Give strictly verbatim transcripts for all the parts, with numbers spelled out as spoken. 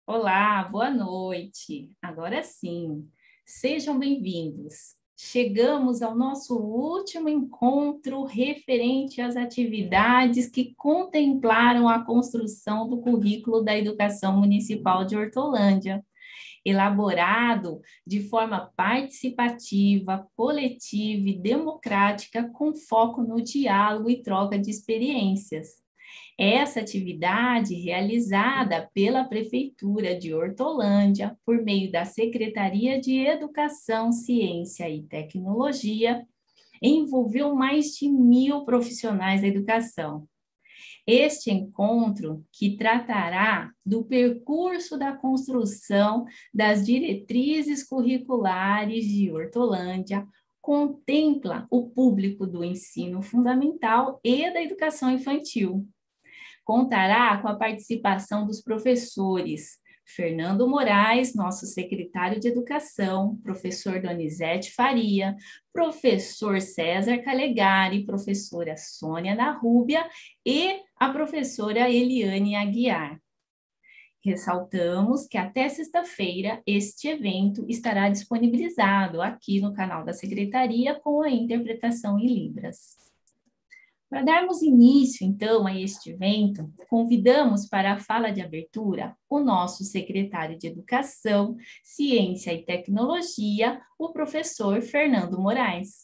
Olá, boa noite. Agora sim, sejam bem-vindos. Chegamos ao nosso último encontro referente às atividades que contemplaram a construção do currículo da Educação Municipal de Hortolândia, elaborado de forma participativa, coletiva e democrática, com foco no diálogo e troca de experiências. Essa atividade, realizada pela Prefeitura de Hortolândia, por meio da Secretaria de Educação, Ciência e Tecnologia, envolveu mais de mil profissionais da educação. Este encontro, que tratará do percurso da construção das diretrizes curriculares de Hortolândia, contempla o público do ensino fundamental e da educação infantil. Contará com a participação dos professores Fernando Moraes, nosso secretário de Educação, professor Donizete Faria, professor César Calegari, professora Sônia Narrúbia e a professora Eliane Aguiar. Ressaltamos que até sexta-feira este evento estará disponibilizado aqui no canal da Secretaria com a interpretação em Libras. Para darmos início, então, a este evento, convidamos para a fala de abertura o nosso secretário de Educação, Ciência e Tecnologia, o professor Fernando Moraes.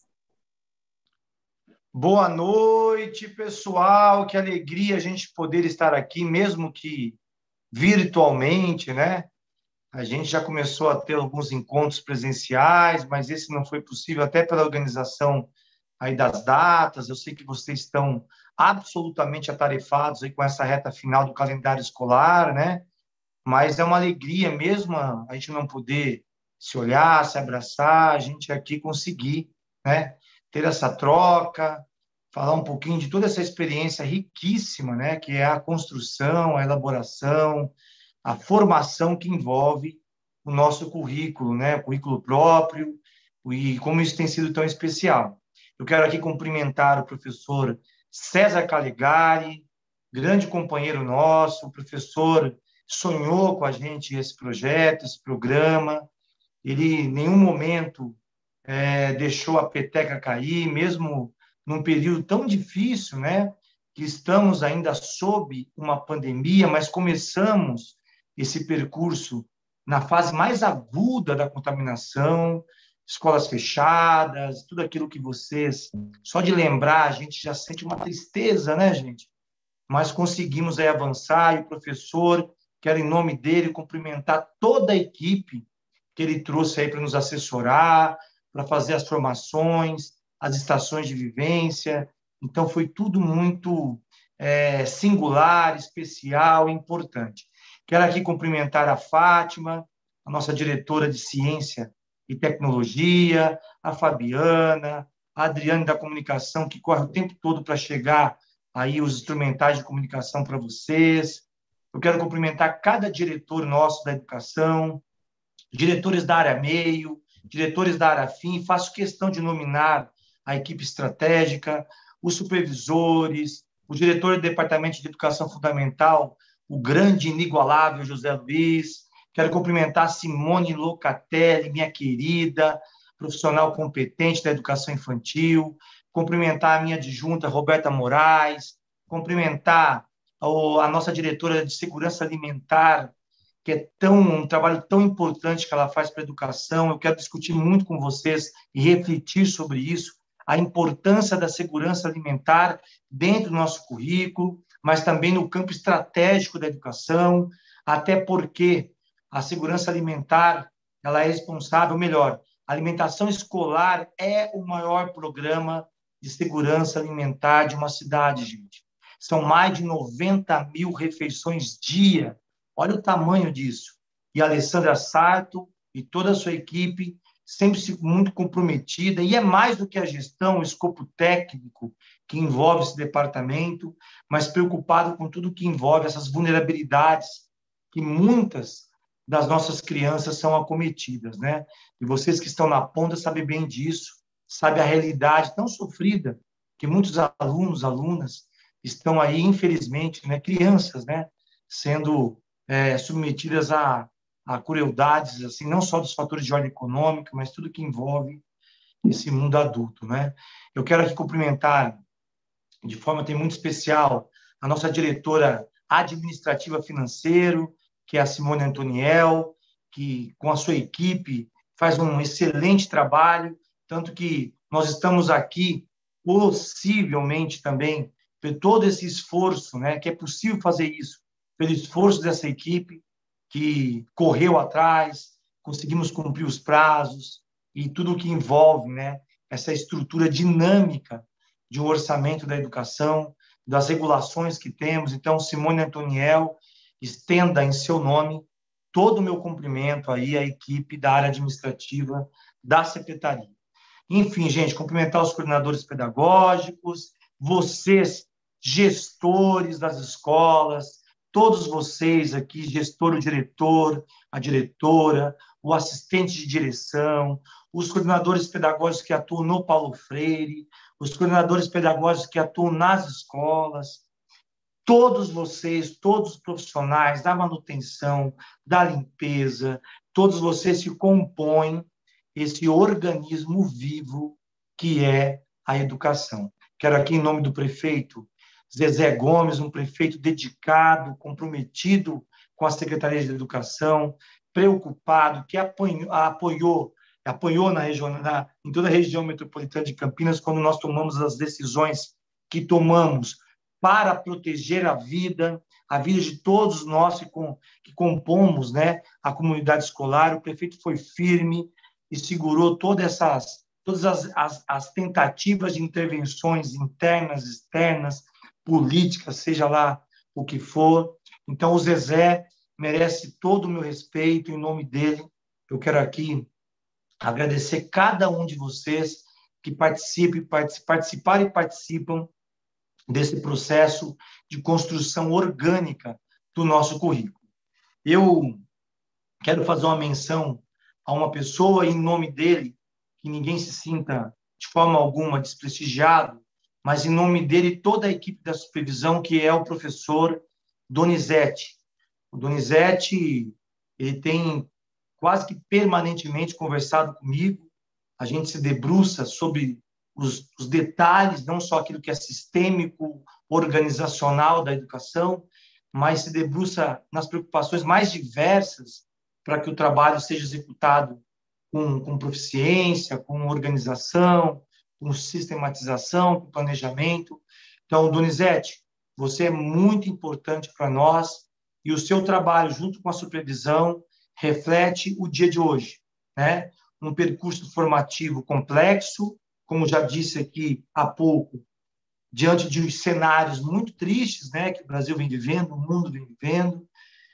Boa noite, pessoal. Que alegria a gente poder estar aqui, mesmo que virtualmente, né? A gente já começou a ter alguns encontros presenciais, mas esse não foi possível até pela organização aí das datas. Eu sei que vocês estão absolutamente atarefados aí com essa reta final do calendário escolar, né? Mas é uma alegria mesmo a gente não poder se olhar, se abraçar, a gente aqui conseguir, né, ter essa troca, falar um pouquinho de toda essa experiência riquíssima, né, que é a construção, a elaboração, a formação que envolve o nosso currículo, né, o currículo próprio, e como isso tem sido tão especial. Eu quero aqui cumprimentar o professor César Calegari, grande companheiro nosso. O professor sonhou com a gente esse projeto, esse programa. Ele, em nenhum momento, é, deixou a peteca cair, mesmo num período tão difícil, né? Que estamos ainda sob uma pandemia, mas começamos esse percurso na fase mais aguda da contaminação, escolas fechadas, tudo aquilo que vocês... Só de lembrar, a gente já sente uma tristeza, né, gente? Mas conseguimos aí avançar, e o professor, quero, em nome dele, cumprimentar toda a equipe que ele trouxe aí para nos assessorar, para fazer as formações, as estações de vivência. Então, foi tudo muito é, singular, especial e importante. Quero aqui cumprimentar a Fátima, a nossa diretora de Ciência e Tecnologia, a Fabiana, a Adriane da Comunicação, que corre o tempo todo para chegar aí os instrumentais de comunicação para vocês. Eu quero cumprimentar cada diretor nosso da educação, diretores da área meio, diretores da área fim, faço questão de nominar a equipe estratégica, os supervisores, o diretor do Departamento de Educação Fundamental, o grande, inigualável José Luiz. Quero cumprimentar a Simone Locatelli, minha querida, profissional competente da educação infantil, cumprimentar a minha adjunta, Roberta Moraes, cumprimentar a nossa diretora de Segurança Alimentar, que é tão, um trabalho tão importante que ela faz para a educação. Eu quero discutir muito com vocês e refletir sobre isso, a importância da segurança alimentar dentro do nosso currículo, mas também no campo estratégico da educação, até porque a segurança alimentar, ela é responsável, melhor, a alimentação escolar é o maior programa de segurança alimentar de uma cidade, gente. São mais de noventa mil refeições dia. Olha o tamanho disso. E a Alessandra Sarto e toda a sua equipe sempre muito comprometida, e é mais do que a gestão, o escopo técnico que envolve esse departamento, mas preocupado com tudo que envolve essas vulnerabilidades que muitas das nossas crianças são acometidas, né? E vocês que estão na ponta sabem bem disso, sabem a realidade tão sofrida que muitos alunos, alunas estão aí, infelizmente, né, crianças, né, sendo é, submetidas a, a crueldades, assim, não só dos fatores de ordem econômica, mas tudo que envolve esse mundo adulto, né? Eu quero aqui cumprimentar, de forma tem muito especial, a nossa diretora administrativa financeiro, que é a Simone Antoniel, que, com a sua equipe, faz um excelente trabalho, tanto que nós estamos aqui, possivelmente também, por todo esse esforço, né, que é possível fazer isso, pelo esforço dessa equipe, que correu atrás, conseguimos cumprir os prazos e tudo o que envolve, né, essa estrutura dinâmica de um orçamento da educação, das regulações que temos. Então, Simone Antoniel, estenda em seu nome todo o meu cumprimento aí à equipe da área administrativa da secretaria. Enfim, gente, cumprimentar os coordenadores pedagógicos, vocês, gestores das escolas, todos vocês aqui, gestor, o diretor, a diretora, o assistente de direção, os coordenadores pedagógicos que atuam no Paulo Freire, os coordenadores pedagógicos que atuam nas escolas, todos vocês, todos os profissionais da manutenção, da limpeza, todos vocês que compõem esse organismo vivo que é a educação. Quero aqui, em nome do prefeito Zezé Gomes, um prefeito dedicado, comprometido com a Secretaria de Educação, preocupado, que apoiou, apoiou, apoiou na região, na, em toda a região metropolitana de Campinas, quando nós tomamos as decisões que tomamos para proteger a vida, a vida de todos nós que, com, que compomos, né, a comunidade escolar. O prefeito foi firme e segurou todas essas, todas as, as, as tentativas de intervenções internas, externas, políticas, seja lá o que for. Então, o Zezé merece todo o meu respeito. Em nome dele, eu quero aqui agradecer cada um de vocês que participe, participaram e participam desse processo de construção orgânica do nosso currículo. Eu quero fazer uma menção a uma pessoa, em nome dele, que ninguém se sinta de forma alguma desprestigiado, mas em nome dele toda a equipe da supervisão, que é o professor Donizete. O Donizete, ele tem quase que permanentemente conversado comigo, a gente se debruça sobre os, os detalhes, não só aquilo que é sistêmico, organizacional da educação, mas se debruça nas preocupações mais diversas para que o trabalho seja executado com, com proficiência, com organização, com sistematização, com planejamento. Então, Donizete, você é muito importante para nós e o seu trabalho, junto com a supervisão, reflete o dia de hoje, né? Um percurso formativo complexo, como já disse aqui há pouco, diante de cenários muito tristes, né, que o Brasil vem vivendo, o mundo vem vivendo,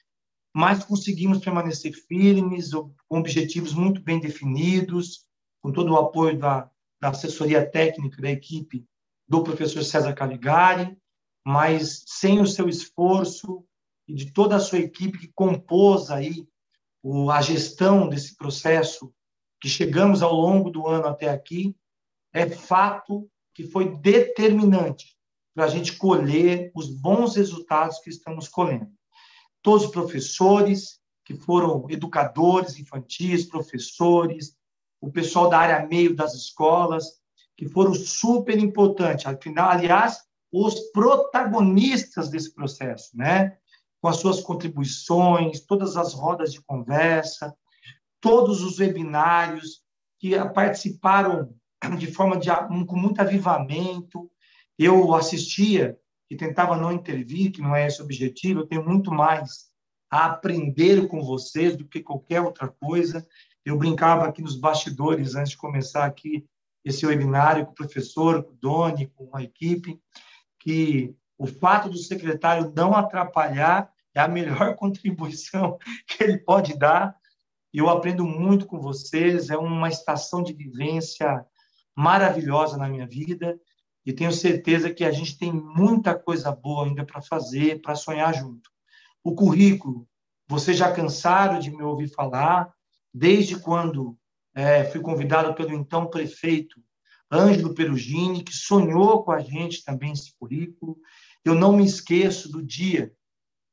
mas conseguimos permanecer firmes, com objetivos muito bem definidos, com todo o apoio da, da assessoria técnica da equipe do professor César Caligari, mas sem o seu esforço e de toda a sua equipe que compôs aí o, a gestão desse processo que chegamos ao longo do ano até aqui, é fato que foi determinante para a gente colher os bons resultados que estamos colhendo. Todos os professores que foram educadores infantis, professores, o pessoal da área meio das escolas, que foram super importantes. Afinal, aliás, os protagonistas desse processo, né? Com as suas contribuições, todas as rodas de conversa, todos os webinários que participaram de forma de, com muito avivamento. Eu assistia e tentava não intervir, que não é esse o objetivo. Eu tenho muito mais a aprender com vocês do que qualquer outra coisa. Eu brincava aqui nos bastidores, antes de começar aqui esse webinário, com o professor, com o Doni, com a equipe, que o fato do secretário não atrapalhar é a melhor contribuição que ele pode dar. Eu aprendo muito com vocês, é uma estação de vivência maravilhosa na minha vida e tenho certeza que a gente tem muita coisa boa ainda para fazer, para sonhar junto. O currículo, vocês já cansaram de me ouvir falar, desde quando é, fui convidado pelo então prefeito Ângelo Perugini, que sonhou com a gente também esse currículo. Eu não me esqueço do dia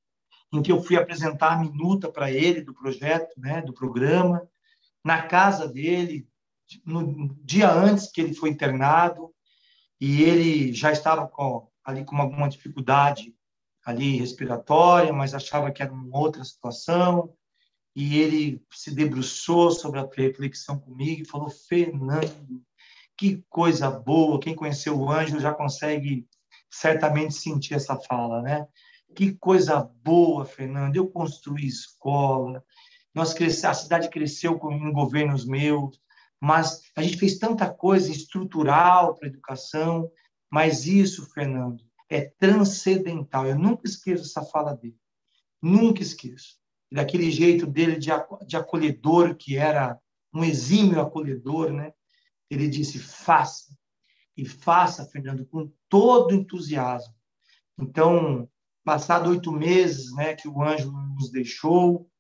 em que eu fui apresentar a minuta para ele do projeto, né, do programa, na casa dele, no dia antes que ele foi internado, e ele já estava com, ali com alguma dificuldade ali respiratória, mas achava que era uma outra situação, e ele se debruçou sobre a reflexão comigo e falou: Fernando, que coisa boa, quem conheceu o Ângelo já consegue certamente sentir essa fala, né? Que coisa boa, Fernando, eu construí escola, nós cresce... a cidade cresceu com em governos meus, mas a gente fez tanta coisa estrutural para a educação, mas isso, Fernando, é transcendental. Eu nunca esqueço essa fala dele, nunca esqueço. Daquele jeito dele de, de acolhedor, que era um exímio acolhedor, né? Ele disse: faça, e faça, Fernando, com todo entusiasmo. Então, passado oito meses, né, que o Ângelo nos deixou,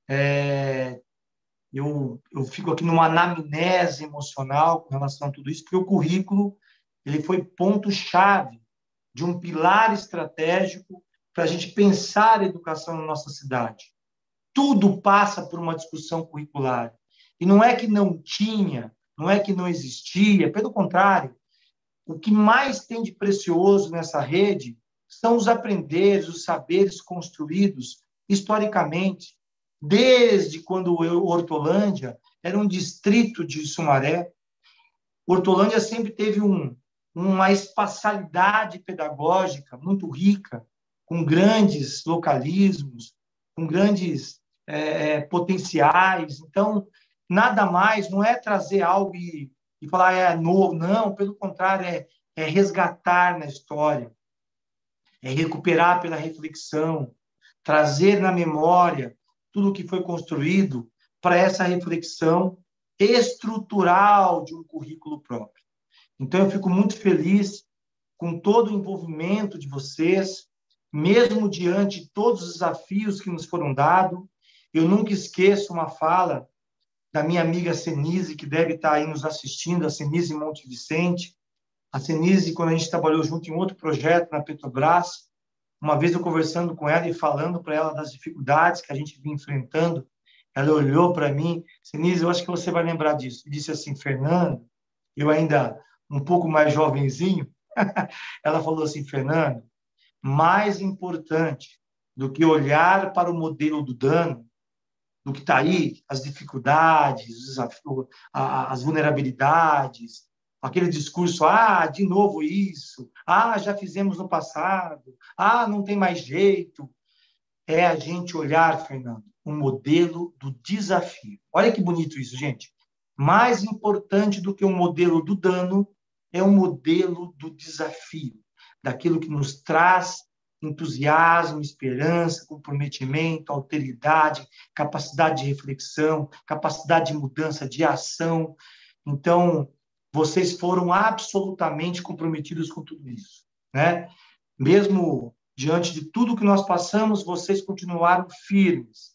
é, eu, eu fico aqui numa anamnese emocional com relação a tudo isso, porque o currículo ele foi ponto-chave de um pilar estratégico para a gente pensar a educação na nossa cidade. Tudo passa por uma discussão curricular. E não é que não tinha, não é que não existia, pelo contrário, o que mais tem de precioso nessa rede são os aprenderes, os saberes construídos historicamente, desde quando Hortolândia era um distrito de Sumaré. Hortolândia sempre teve um, uma espacialidade pedagógica muito rica, com grandes localismos, com grandes é, potenciais. Então, nada mais, não é trazer algo e, e falar é novo, não, pelo contrário, é, é resgatar na história, é recuperar pela reflexão, trazer na memória tudo o que foi construído para essa reflexão estrutural de um currículo próprio. Então, eu fico muito feliz com todo o envolvimento de vocês, mesmo diante de todos os desafios que nos foram dados. Eu nunca esqueço uma fala da minha amiga Senise, que deve estar aí nos assistindo, a Senise Monte Vicente. A Senise, quando a gente trabalhou junto em outro projeto na Petrobras, uma vez eu conversando com ela e falando para ela das dificuldades que a gente vinha enfrentando, ela olhou para mim: Senise, eu acho que você vai lembrar disso. E disse assim: Fernando, eu ainda um pouco mais jovenzinho, ela falou assim: Fernando, mais importante do que olhar para o modelo do dano, do que está aí, as dificuldades, os desafios, as vulnerabilidades, aquele discurso: ah, de novo isso, ah, já fizemos no passado, ah, não tem mais jeito. É a gente olhar, Fernando, o modelo do desafio. Olha que bonito isso, gente. Mais importante do que o modelo do dano é o modelo do desafio, daquilo que nos traz entusiasmo, esperança, comprometimento, alteridade, capacidade de reflexão, capacidade de mudança, de ação. Então, vocês foram absolutamente comprometidos com tudo isso, né? Mesmo diante de tudo que nós passamos, vocês continuaram firmes.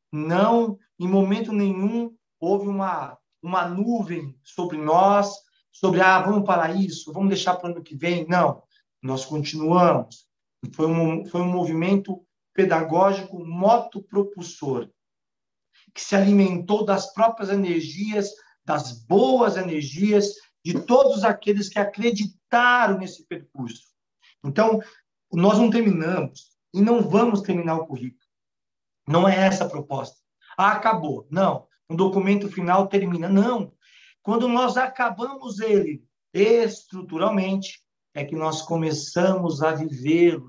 Não, em momento nenhum, houve uma, uma nuvem sobre nós, sobre, ah, vamos parar isso, vamos deixar para o ano que vem. Não, nós continuamos. Foi um, foi um movimento pedagógico motopropulsor, que se alimentou das próprias energias, das boas energias, de todos aqueles que acreditaram nesse percurso. Então, nós não terminamos e não vamos terminar o currículo. Não é essa a proposta. Ah, acabou. Não. O documento final termina. Não. Quando nós acabamos ele estruturalmente, é que nós começamos a vivê-lo.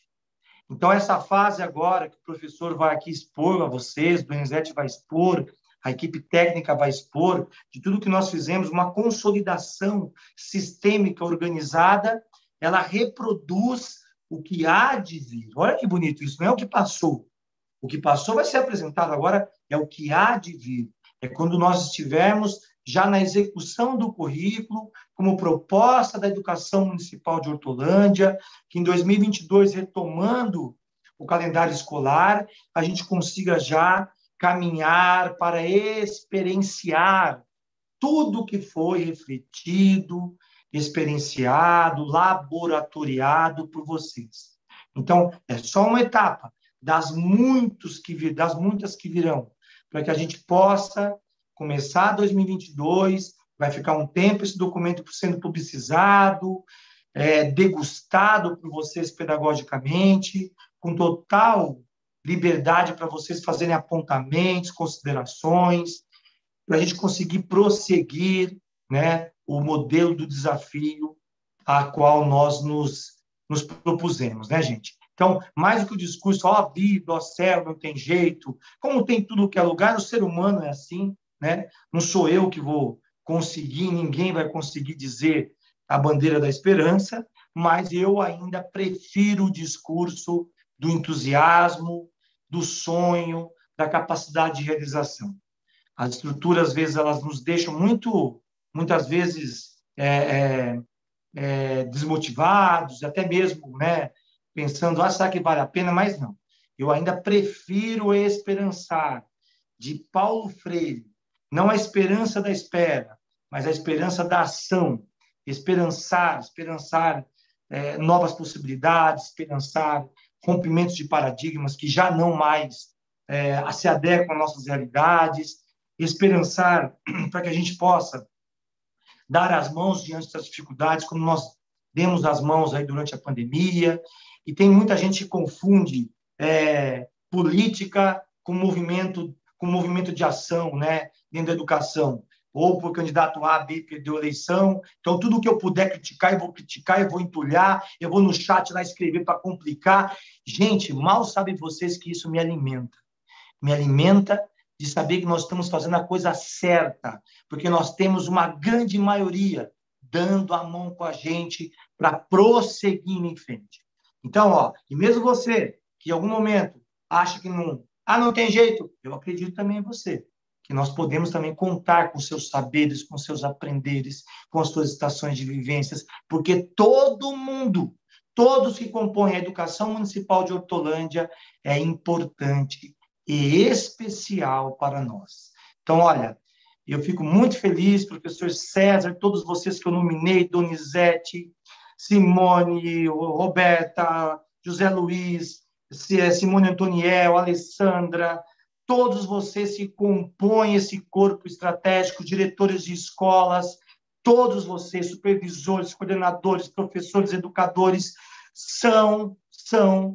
Então, essa fase agora que o professor vai aqui expor a vocês, o Donizete vai expor, a equipe técnica vai expor, de tudo que nós fizemos, uma consolidação sistêmica organizada, ela reproduz o que há de vir. Olha que bonito isso, não é o que passou. O que passou vai ser apresentado agora, é o que há de vir. É quando nós estivermos já na execução do currículo, como proposta da Educação Municipal de Hortolândia, que em dois mil e vinte e dois, retomando o calendário escolar, a gente consiga já caminhar para experienciar tudo que foi refletido, experienciado, laboratoriado por vocês. Então, é só uma etapa. das, muitos que vir, das muitas que virão, para que a gente possa começar dois mil e vinte e dois, vai ficar um tempo esse documento sendo publicizado, é, degustado por vocês pedagogicamente, com total liberdade para vocês fazerem apontamentos, considerações, para a gente conseguir prosseguir, né, o modelo do desafio a qual nós nos, nos propusemos, né, gente? Então, mais do que o discurso, ó, vida, ó, céu, não tem jeito, como tem tudo que é lugar, o ser humano é assim, né? Não sou eu que vou conseguir, ninguém vai conseguir dizer a bandeira da esperança, mas eu ainda prefiro o discurso do entusiasmo, do sonho, da capacidade de realização. As estruturas, às vezes, elas nos deixam muito, muitas vezes, é, é, é, desmotivados, até mesmo, né, pensando, ah, será que vale a pena? Mas não. Eu ainda prefiro esperançar, de Paulo Freire, não a esperança da espera, mas a esperança da ação, esperançar, esperançar é, novas possibilidades, esperançar rompimentos de paradigmas que já não mais é, se adequam às nossas realidades, esperançar para que a gente possa dar as mãos diante das dificuldades, como nós demos as mãos aí durante a pandemia, e tem muita gente que confunde é, política com movimento, com movimento de ação, né, dentro da educação, ou por candidato A, B, perdeu a eleição, então tudo que eu puder criticar, eu vou criticar, eu vou entulhar, eu vou no chat lá escrever para complicar. Gente, mal sabem vocês que isso me alimenta. Me alimenta de saber que nós estamos fazendo a coisa certa, porque nós temos uma grande maioria dando a mão com a gente para prosseguir em frente. Então, ó, e mesmo você, que em algum momento acha que não, ah, não tem jeito, eu acredito também em você, que nós podemos também contar com seus saberes, com seus aprenderes, com as suas estações de vivências, porque todo mundo, todos que compõem a educação municipal de Hortolândia é importante e especial para nós. Então, olha, eu fico muito feliz, professor César, todos vocês que eu nominei, Donizete, Simone, Roberta, José Luiz, Simone Antoniel, Alessandra, todos vocês que compõem esse corpo estratégico, diretores de escolas, todos vocês, supervisores, coordenadores, professores, educadores, são, são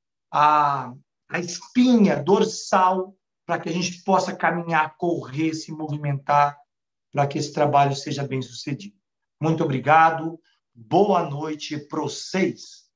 a a espinha dorsal para que a gente possa caminhar, correr, se movimentar, para que esse trabalho seja bem sucedido. Muito obrigado, boa noite para vocês.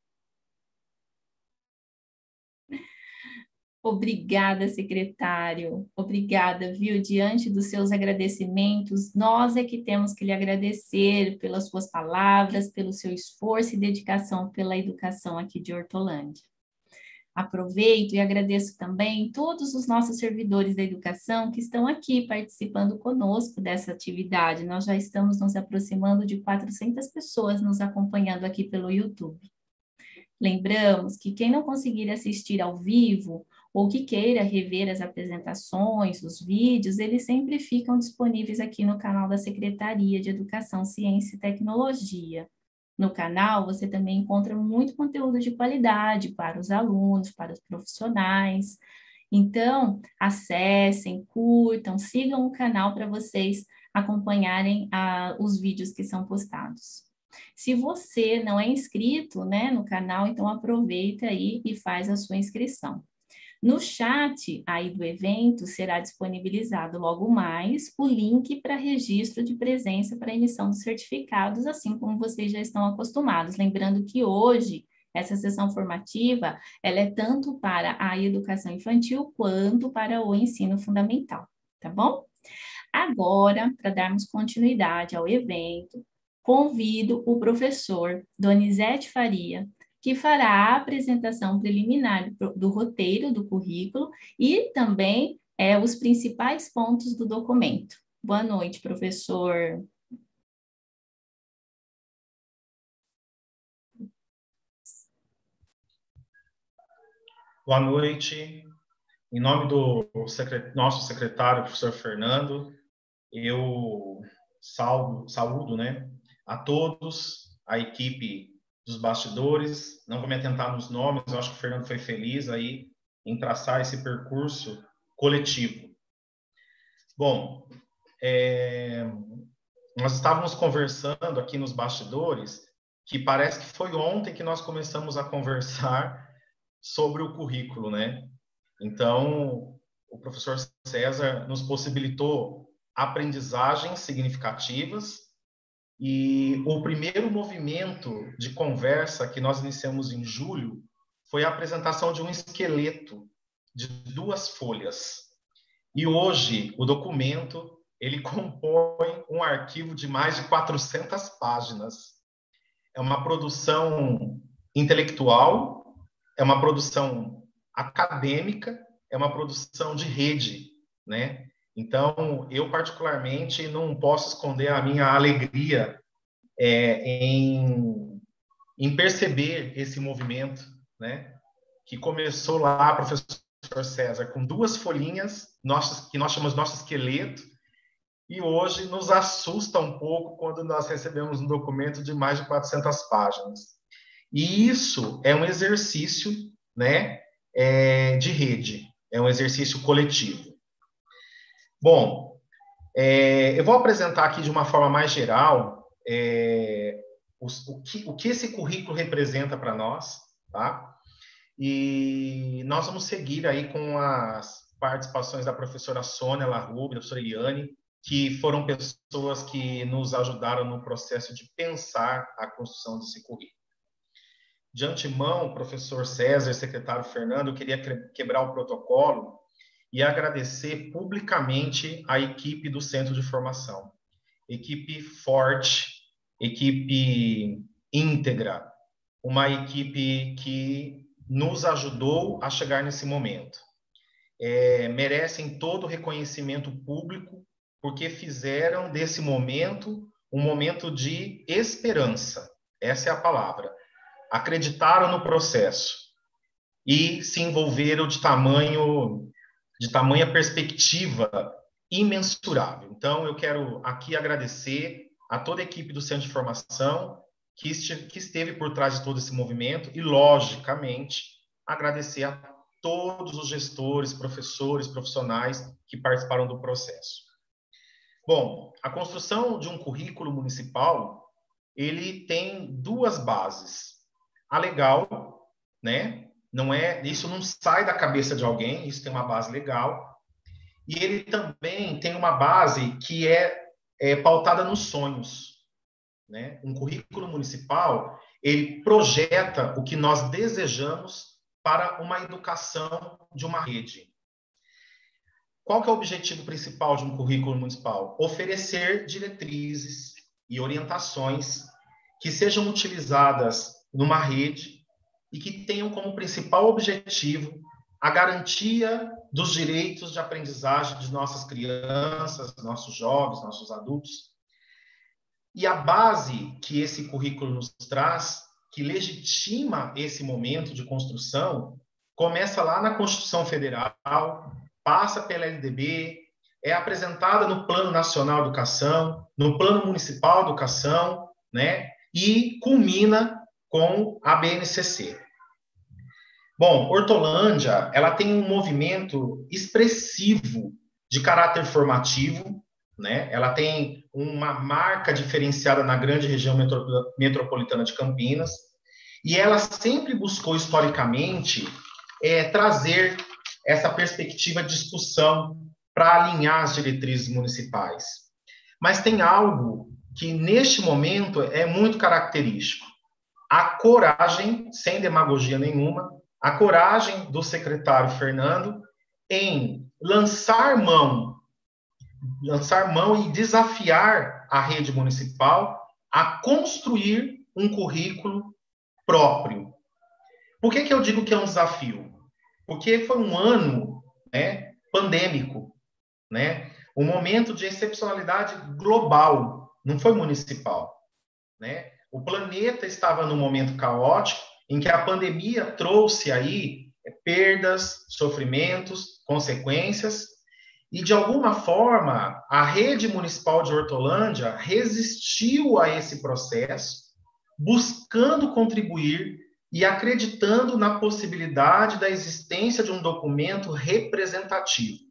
Obrigada, secretário. Obrigada, viu? Diante dos seus agradecimentos, nós é que temos que lhe agradecer pelas suas palavras, pelo seu esforço e dedicação pela educação aqui de Hortolândia. Aproveito e agradeço também todos os nossos servidores da educação que estão aqui participando conosco dessa atividade. Nós já estamos nos aproximando de quatrocentas pessoas nos acompanhando aqui pelo YouTube. Lembramos que quem não conseguir assistir ao vivo ou que queira rever as apresentações, os vídeos, eles sempre ficam disponíveis aqui no canal da Secretaria de Educação, Ciência e Tecnologia. No canal, você também encontra muito conteúdo de qualidade para os alunos, para os profissionais. Então, acessem, curtam, sigam o canal para vocês acompanharem ah, os vídeos que são postados. Se você não é inscrito, né, no canal, então aproveita aí e faz a sua inscrição. No chat aí do evento será disponibilizado logo mais o link para registro de presença para emissão dos certificados, assim como vocês já estão acostumados. Lembrando que hoje essa sessão formativa ela é tanto para a educação infantil quanto para o ensino fundamental, tá bom? Agora, para darmos continuidade ao evento, convido o professor Donizete Faria, que fará a apresentação preliminar do, do roteiro do currículo e também é, os principais pontos do documento. Boa noite, professor. Boa noite. Em nome do secret... nosso secretário, professor Fernando, eu salvo, saúdo, né, a todos, a equipe dos bastidores. Não vou me atentar nos nomes, eu acho que o Fernando foi feliz aí em traçar esse percurso coletivo. Bom, é, nós estávamos conversando aqui nos bastidores, que parece que foi ontem que nós começamos a conversar sobre o currículo, né? Então, o professor César nos possibilitou aprendizagens significativas, e o primeiro movimento de conversa que nós iniciamos em julho foi a apresentação de um esqueleto de duas folhas. E hoje, o documento, ele compõe um arquivo de mais de quatrocentas páginas. É uma produção intelectual, é uma produção acadêmica, é uma produção de rede, né? Então, eu particularmente não posso esconder a minha alegria é, em, em perceber esse movimento, né? Que começou lá, professor César, com duas folhinhas, nossas, que nós chamamos de nosso esqueleto, e hoje nos assusta um pouco quando nós recebemos um documento de mais de quatrocentas páginas. E isso é um exercício, né, é, de rede, é um exercício coletivo. Bom, é, eu vou apresentar aqui de uma forma mais geral é, o, o, que, o que esse currículo representa para nós, tá? E nós vamos seguir aí com as participações da professora Sônia Larrube, da professora Eliane, que foram pessoas que nos ajudaram no processo de pensar a construção desse currículo. De antemão, professor César, secretário Fernando, eu queria quebrar o protocolo e agradecer publicamente a equipe do Centro de Formação. Equipe forte, equipe íntegra, uma equipe que nos ajudou a chegar nesse momento. É, merecem todo o reconhecimento público, porque fizeram desse momento um momento de esperança. Essa é a palavra. Acreditaram no processo e se envolveram de tamanho... de tamanha perspectiva imensurável. Então, eu quero aqui agradecer a toda a equipe do Centro de Formação que esteve por trás de todo esse movimento e, logicamente, agradecer a todos os gestores, professores, profissionais que participaram do processo. Bom, a construção de um currículo municipal, ele tem duas bases. A legal, né? Não é, isso não sai da cabeça de alguém, isso tem uma base legal. E ele também tem uma base que é, é pautada nos sonhos, né? Um currículo municipal, ele projeta o que nós desejamos para uma educação de uma rede. Qual que é o objetivo principal de um currículo municipal? Oferecer diretrizes e orientações que sejam utilizadas numa rede e que tenham como principal objetivo a garantia dos direitos de aprendizagem de nossas crianças, nossos jovens, nossos adultos. E a base que esse currículo nos traz, que legitima esse momento de construção, começa lá na Constituição Federal, passa pela L D B, é apresentada no Plano Nacional de Educação, no Plano Municipal de Educação, né? E culmina com a B N C C. Bom, Hortolândia, ela tem um movimento expressivo de caráter formativo, né? Ela tem uma marca diferenciada na grande região metropolitana de Campinas, e ela sempre buscou, historicamente, é, trazer essa perspectiva de discussão para alinhar as diretrizes municipais. Mas tem algo que, neste momento, é muito característico. A coragem, sem demagogia nenhuma, a coragem do secretário Fernando em lançar mão, lançar mão e desafiar a rede municipal a construir um currículo próprio. Por que que eu digo que é um desafio? Porque foi um ano, né, pandêmico, né? Um momento de excepcionalidade global, não foi municipal, né? O planeta estava num momento caótico em que a pandemia trouxe aí perdas, sofrimentos, consequências, e de alguma forma a rede municipal de Hortolândia resistiu a esse processo, buscando contribuir e acreditando na possibilidade da existência de um documento representativo.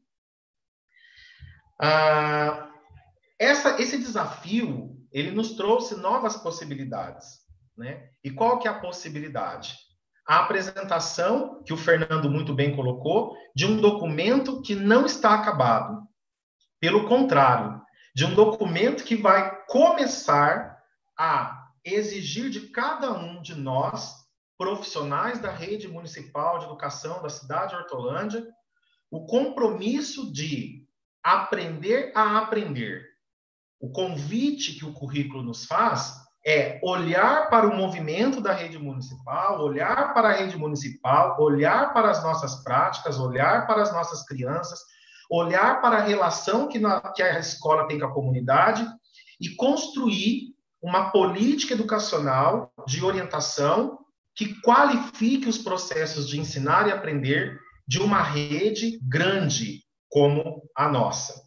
Ah, essa, esse desafio, ele nos trouxe novas possibilidades, né? E qual que é a possibilidade? A apresentação, que o Fernando muito bem colocou, de um documento que não está acabado. Pelo contrário, de um documento que vai começar a exigir de cada um de nós, profissionais da rede municipal de educação da cidade de Hortolândia, o compromisso de aprender a aprender. O convite que o currículo nos faz é olhar para o movimento da rede municipal, olhar para a rede municipal, olhar para as nossas práticas, olhar para as nossas crianças, olhar para a relação que, na, que a escola tem com a comunidade e construir uma política educacional de orientação que qualifique os processos de ensinar e aprender de uma rede grande como a nossa.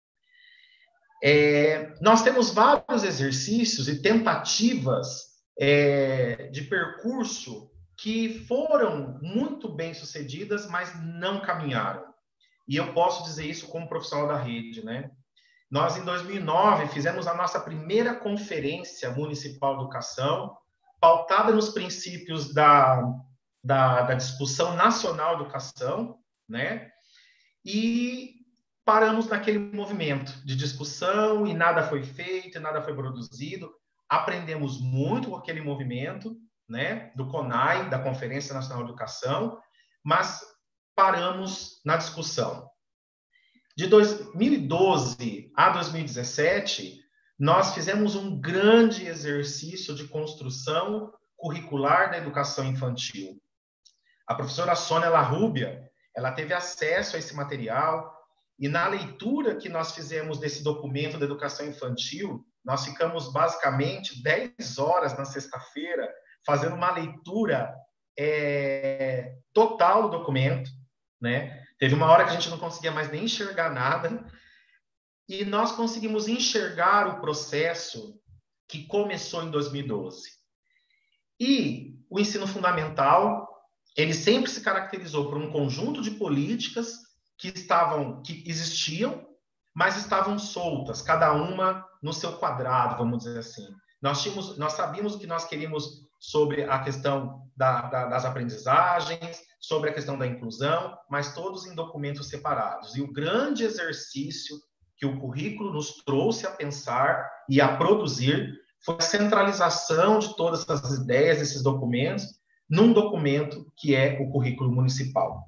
É, nós temos vários exercícios e tentativas é, de percurso que foram muito bem sucedidas, mas não caminharam. E eu posso dizer isso como profissional da rede, né? Nós, em dois mil e nove, fizemos a nossa primeira conferência municipal de educação, pautada nos princípios da, da, da discussão nacional de educação, né? E paramos naquele movimento de discussão e nada foi feito, nada foi produzido. Aprendemos muito com aquele movimento, né, do CONAI, da Conferência Nacional de Educação, mas paramos na discussão. De dois mil e doze a dois mil e dezessete, nós fizemos um grande exercício de construção curricular da educação infantil. A professora Sônia Larrubia, ela teve acesso a esse material, e na leitura que nós fizemos desse documento da educação infantil, nós ficamos basicamente dez horas na sexta-feira fazendo uma leitura é, total do documento, né? Teve uma hora que a gente não conseguia mais nem enxergar nada, e nós conseguimos enxergar o processo que começou em dois mil e doze. E o ensino fundamental, ele sempre se caracterizou por um conjunto de políticas que estavam, que existiam, mas estavam soltas, cada uma no seu quadrado, vamos dizer assim. Nós tínhamos, nós sabíamos o que nós queríamos sobre a questão da, da, das aprendizagens, sobre a questão da inclusão, mas todos em documentos separados. E o grande exercício que o currículo nos trouxe a pensar e a produzir foi a centralização de todas essas ideias, esses documentos, num documento que é o currículo municipal.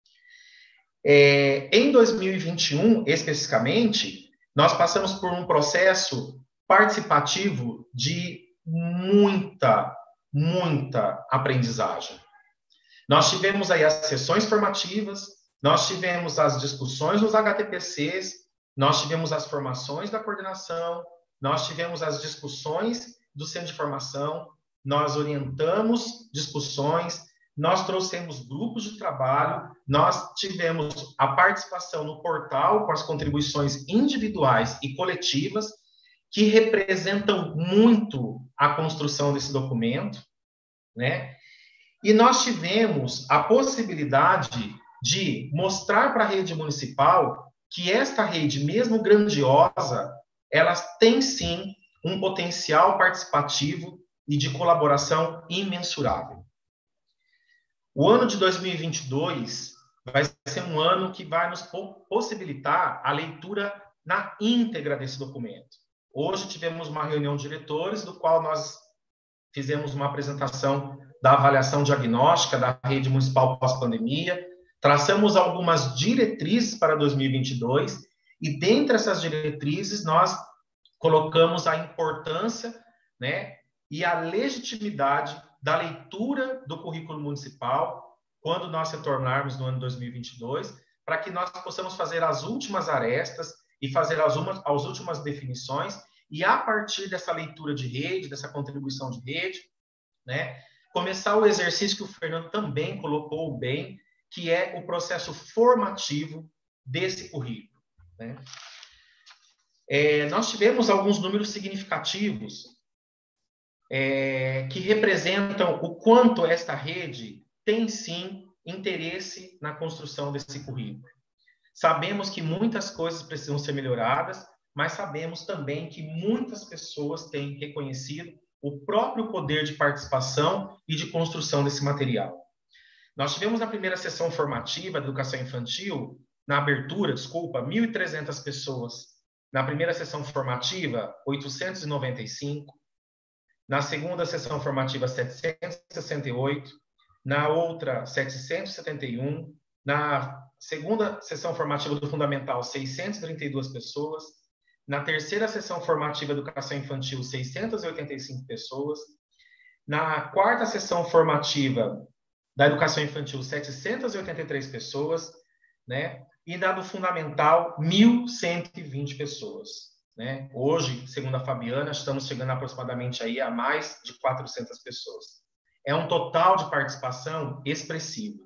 É, em dois mil e vinte e um, especificamente, nós passamos por um processo participativo de muita, muita aprendizagem. Nós tivemos aí as sessões formativas, nós tivemos as discussões nos H T P Cs, nós tivemos as formações da coordenação, nós tivemos as discussões do centro de formação, nós orientamos discussões, nós trouxemos grupos de trabalho, nós tivemos a participação no portal com as contribuições individuais e coletivas, que representam muito a construção desse documento, né? E nós tivemos a possibilidade de mostrar para a rede municipal que esta rede, mesmo grandiosa, ela tem sim um potencial participativo e de colaboração imensurável. O ano de dois mil e vinte e dois vai ser um ano que vai nos possibilitar a leitura na íntegra desse documento. Hoje tivemos uma reunião de diretores, do qual nós fizemos uma apresentação da avaliação diagnóstica da rede municipal pós-pandemia, traçamos algumas diretrizes para dois mil e vinte e dois, e dentre essas diretrizes nós colocamos a importância, né, e a legitimidade da leitura do currículo municipal quando nós retornarmos no ano dois mil e vinte e dois, para que nós possamos fazer as últimas arestas e fazer as, umas, as últimas definições, e a partir dessa leitura de rede, dessa contribuição de rede, né, começar o exercício que o Fernando também colocou bem, que é o processo formativo desse currículo, né? É, nós tivemos alguns números significativos é, que representam o quanto esta rede tem, sim, interesse na construção desse currículo. Sabemos que muitas coisas precisam ser melhoradas, mas sabemos também que muitas pessoas têm reconhecido o próprio poder de participação e de construção desse material. Nós tivemos na primeira sessão formativa de educação infantil, na abertura, desculpa, mil e trezentas pessoas. Na primeira sessão formativa, oitocentos e noventa e cinco. Na segunda sessão formativa, setecentos e sessenta e oito. Na outra, setecentos e setenta e um. Na segunda sessão formativa do Fundamental, seiscentas e trinta e duas pessoas. Na terceira sessão formativa de educação infantil, seiscentas e oitenta e cinco pessoas. Na quarta sessão formativa da educação infantil, setecentas e oitenta e três pessoas, né? E na do Fundamental, mil cento e vinte pessoas, né? Hoje, segundo a Fabiana, estamos chegando aproximadamente aí a mais de quatrocentas pessoas. É um total de participação expressivo.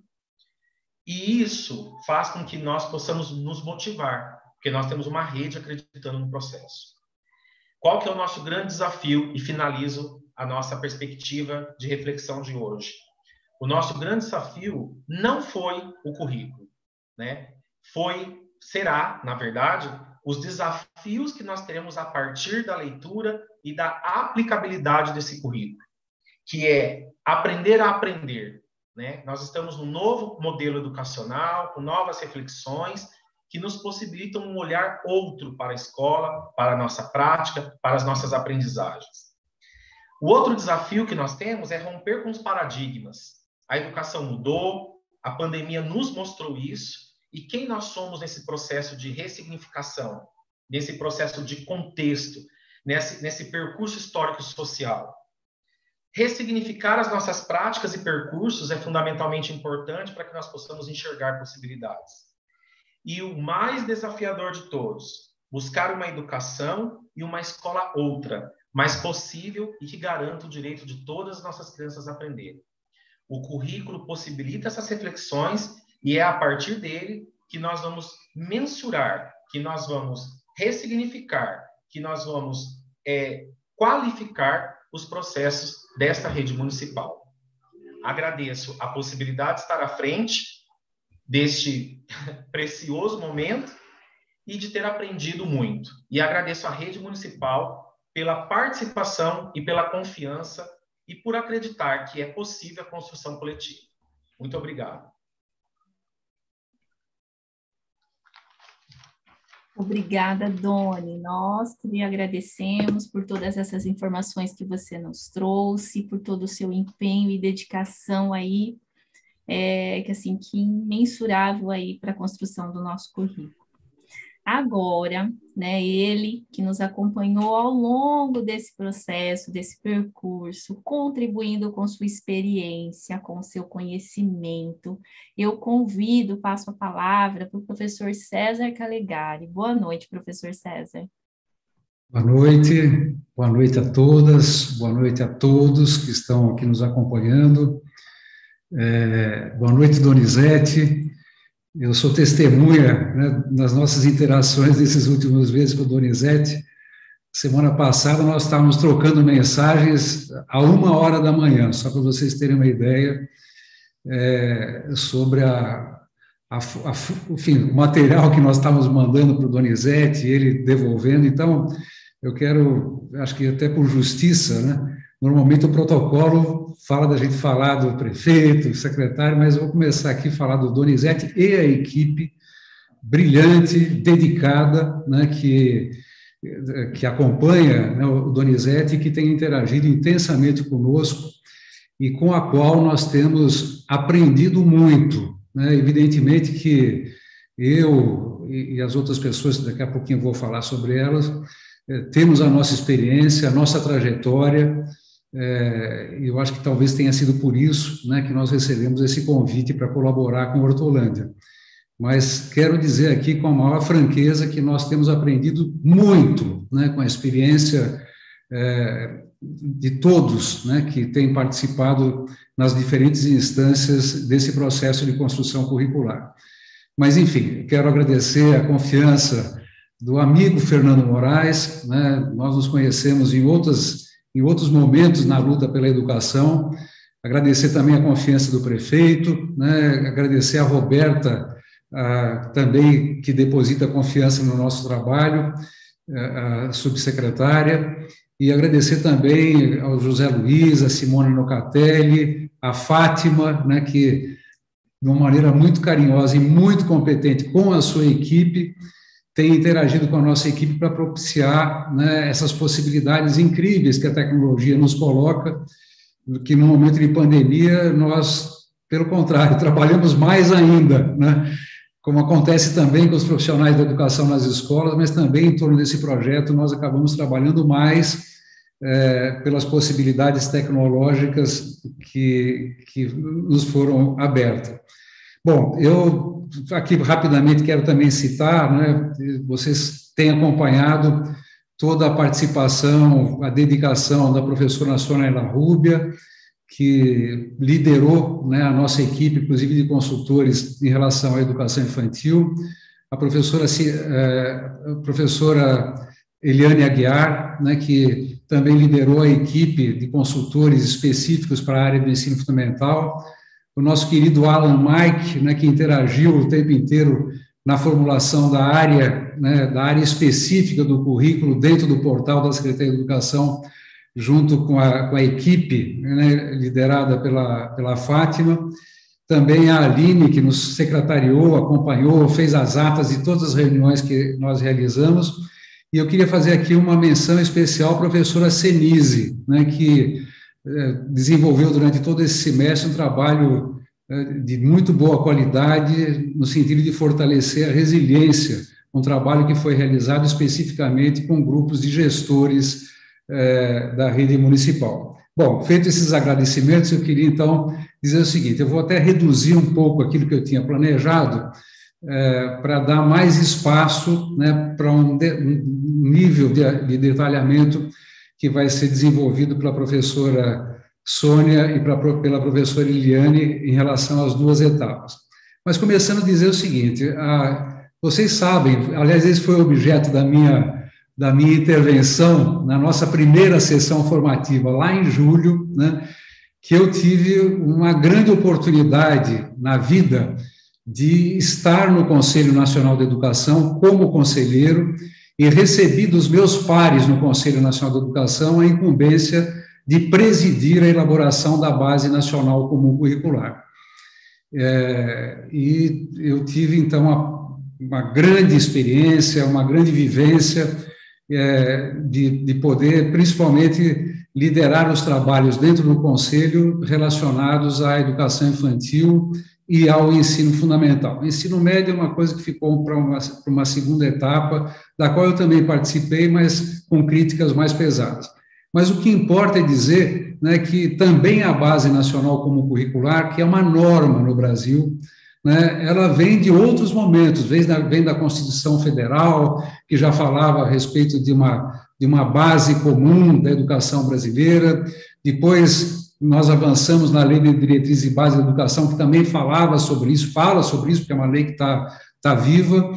E isso faz com que nós possamos nos motivar, porque nós temos uma rede acreditando no processo. Qual que é o nosso grande desafio? E finalizo a nossa perspectiva de reflexão de hoje. O nosso grande desafio não foi o currículo, né? Foi, será, na verdade, os desafios que nós teremos a partir da leitura e da aplicabilidade desse currículo, que é aprender a aprender, né? Nós estamos num novo modelo educacional, com novas reflexões, que nos possibilitam um olhar outro para a escola, para a nossa prática, para as nossas aprendizagens. O outro desafio que nós temos é romper com os paradigmas. A educação mudou, a pandemia nos mostrou isso, e quem nós somos nesse processo de ressignificação, nesse processo de contexto, nesse, nesse percurso histórico e social? Ressignificar as nossas práticas e percursos é fundamentalmente importante para que nós possamos enxergar possibilidades. E o mais desafiador de todos, buscar uma educação e uma escola outra, mais possível e que garanta o direito de todas as nossas crianças a aprenderem. O currículo possibilita essas reflexões e é a partir dele que nós vamos mensurar, que nós vamos ressignificar, que nós vamos é, qualificar os processos desta rede municipal. Agradeço a possibilidade de estar à frente deste precioso momento e de ter aprendido muito. E agradeço à rede municipal pela participação e pela confiança e por acreditar que é possível a construção coletiva. Muito obrigado. Obrigada, Doni. Nós lhe agradecemos por todas essas informações que você nos trouxe, por todo o seu empenho e dedicação aí, é, que assim, que imensurável aí para a construção do nosso currículo. Agora, né, ele que nos acompanhou ao longo desse processo, desse percurso, contribuindo com sua experiência, com seu conhecimento, eu convido, passo a palavra para o professor César Calegari. Boa noite, professor César. Boa noite, boa noite a todas, boa noite a todos que estão aqui nos acompanhando. É, boa noite, Donizete. Eu sou testemunha, né, nas nossas interações desses últimos meses com o Donizete. Semana passada nós estávamos trocando mensagens a uma hora da manhã, só para vocês terem uma ideia é, sobre a, a, a, enfim, o material que nós estávamos mandando para o Donizete, ele devolvendo. Então, eu quero, acho que até por justiça, né, normalmente o protocolo fala da gente falar do prefeito, do secretário, mas eu vou começar aqui a falar do Donizete e a equipe brilhante, dedicada, né, que, que acompanha, né, o Donizete, que tem interagido intensamente conosco e com a qual nós temos aprendido muito, né? Evidentemente que eu e as outras pessoas, daqui a pouquinho eu vou falar sobre elas, temos a nossa experiência, a nossa trajetória. É, eu acho que talvez tenha sido por isso, né, que nós recebemos esse convite para colaborar com a Hortolândia. Mas quero dizer aqui com a maior franqueza que nós temos aprendido muito, né, com a experiência é, de todos, né, que têm participado nas diferentes instâncias desse processo de construção curricular. Mas, enfim, quero agradecer a confiança do amigo Fernando Moraes, né, nós nos conhecemos em outras em outros momentos na luta pela educação. Agradecer também a confiança do prefeito, né, agradecer a Roberta, ah, também, que deposita confiança no nosso trabalho, a subsecretária, e agradecer também ao José Luiz, a Simone Nocatelli, a Fátima, né, que, de uma maneira muito carinhosa e muito competente com a sua equipe, tem interagido com a nossa equipe para propiciar, né, essas possibilidades incríveis que a tecnologia nos coloca, que no momento de pandemia nós, pelo contrário, trabalhamos mais ainda, né, como acontece também com os profissionais da educação nas escolas, mas também em torno desse projeto nós acabamos trabalhando mais é, pelas possibilidades tecnológicas que, que nos foram abertas. Bom, eu aqui rapidamente quero também citar, né, vocês têm acompanhado toda a participação, a dedicação da professora Sônia Larrubia, que liderou, né, a nossa equipe, inclusive de consultores, em relação à educação infantil, a professora, a professora Eliane Aguiar, né, que também liderou a equipe de consultores específicos para a área do ensino fundamental, o nosso querido Alan Mike, né, que interagiu o tempo inteiro na formulação da área, né, da área específica do currículo dentro do portal da Secretaria de Educação, junto com a, com a equipe, né, liderada pela, pela Fátima, também a Aline, que nos secretariou, acompanhou, fez as atas de todas as reuniões que nós realizamos, e eu queria fazer aqui uma menção especial à professora Senise, né, que eh, desenvolveu durante todo esse semestre um trabalho eh, de muito boa qualidade, no sentido de fortalecer a resiliência, um trabalho que foi realizado especificamente com grupos de gestores É, da rede municipal. Bom, feito esses agradecimentos, eu queria, então, dizer o seguinte, eu vou até reduzir um pouco aquilo que eu tinha planejado, é, para dar mais espaço, né, para um, de, um nível de, de detalhamento que vai ser desenvolvido pela professora Sônia e pra, pela professora Eliane em relação às duas etapas. Mas começando a dizer o seguinte, a, vocês sabem, aliás, esse foi o objeto da minha da minha intervenção na nossa primeira sessão formativa, lá em julho, né, que eu tive uma grande oportunidade na vida de estar no Conselho Nacional de Educação como conselheiro e recebi dos meus pares no Conselho Nacional de Educação a incumbência de presidir a elaboração da Base Nacional Comum Curricular. É, e eu tive, então, uma, uma grande experiência, uma grande vivência, É, de, de poder, principalmente, liderar os trabalhos dentro do Conselho relacionados à educação infantil e ao ensino fundamental. O ensino médio é uma coisa que ficou para uma, para uma segunda etapa, da qual eu também participei, mas com críticas mais pesadas. Mas o que importa é dizer, né, que também a Base Nacional Comum Curricular, que é uma norma no Brasil, né, ela vem de outros momentos, vem da, vem da Constituição Federal, que já falava a respeito de uma, de uma base comum da educação brasileira, depois nós avançamos na Lei de Diretrizes e Bases da Educação, que também falava sobre isso, fala sobre isso, porque é uma lei que está tá viva,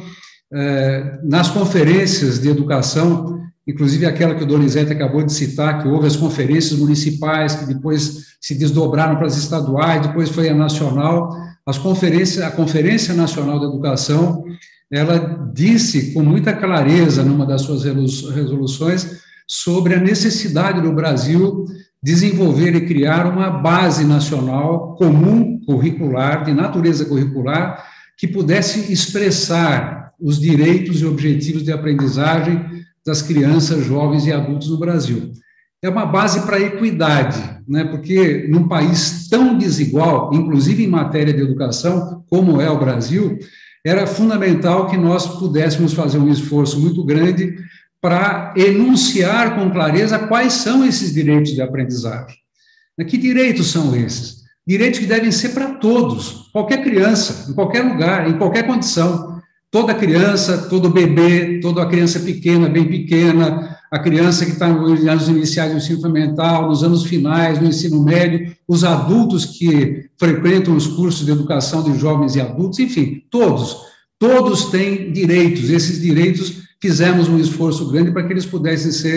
é, nas conferências de educação, inclusive aquela que o Donizete acabou de citar, que houve as conferências municipais, que depois se desdobraram para as estaduais, depois foi a nacional. As conferências, a Conferência Nacional da Educação, ela disse com muita clareza, numa das suas resoluções, sobre a necessidade do Brasil desenvolver e criar uma base nacional comum curricular, de natureza curricular, que pudesse expressar os direitos e objetivos de aprendizagem das crianças, jovens e adultos no Brasil. É uma base para a equidade, né? Porque num país tão desigual, inclusive em matéria de educação, como é o Brasil, era fundamental que nós pudéssemos fazer um esforço muito grande para enunciar com clareza quais são esses direitos de aprendizagem. Que direitos são esses? Direitos que devem ser para todos, qualquer criança, em qualquer lugar, em qualquer condição. Toda criança, todo bebê, toda criança pequena, bem pequena, a criança que está nos anos iniciais do ensino fundamental, nos anos finais do ensino médio, os adultos que frequentam os cursos de educação de jovens e adultos, enfim, todos, todos têm direitos. Esses direitos, fizemos um esforço grande para que eles pudessem ser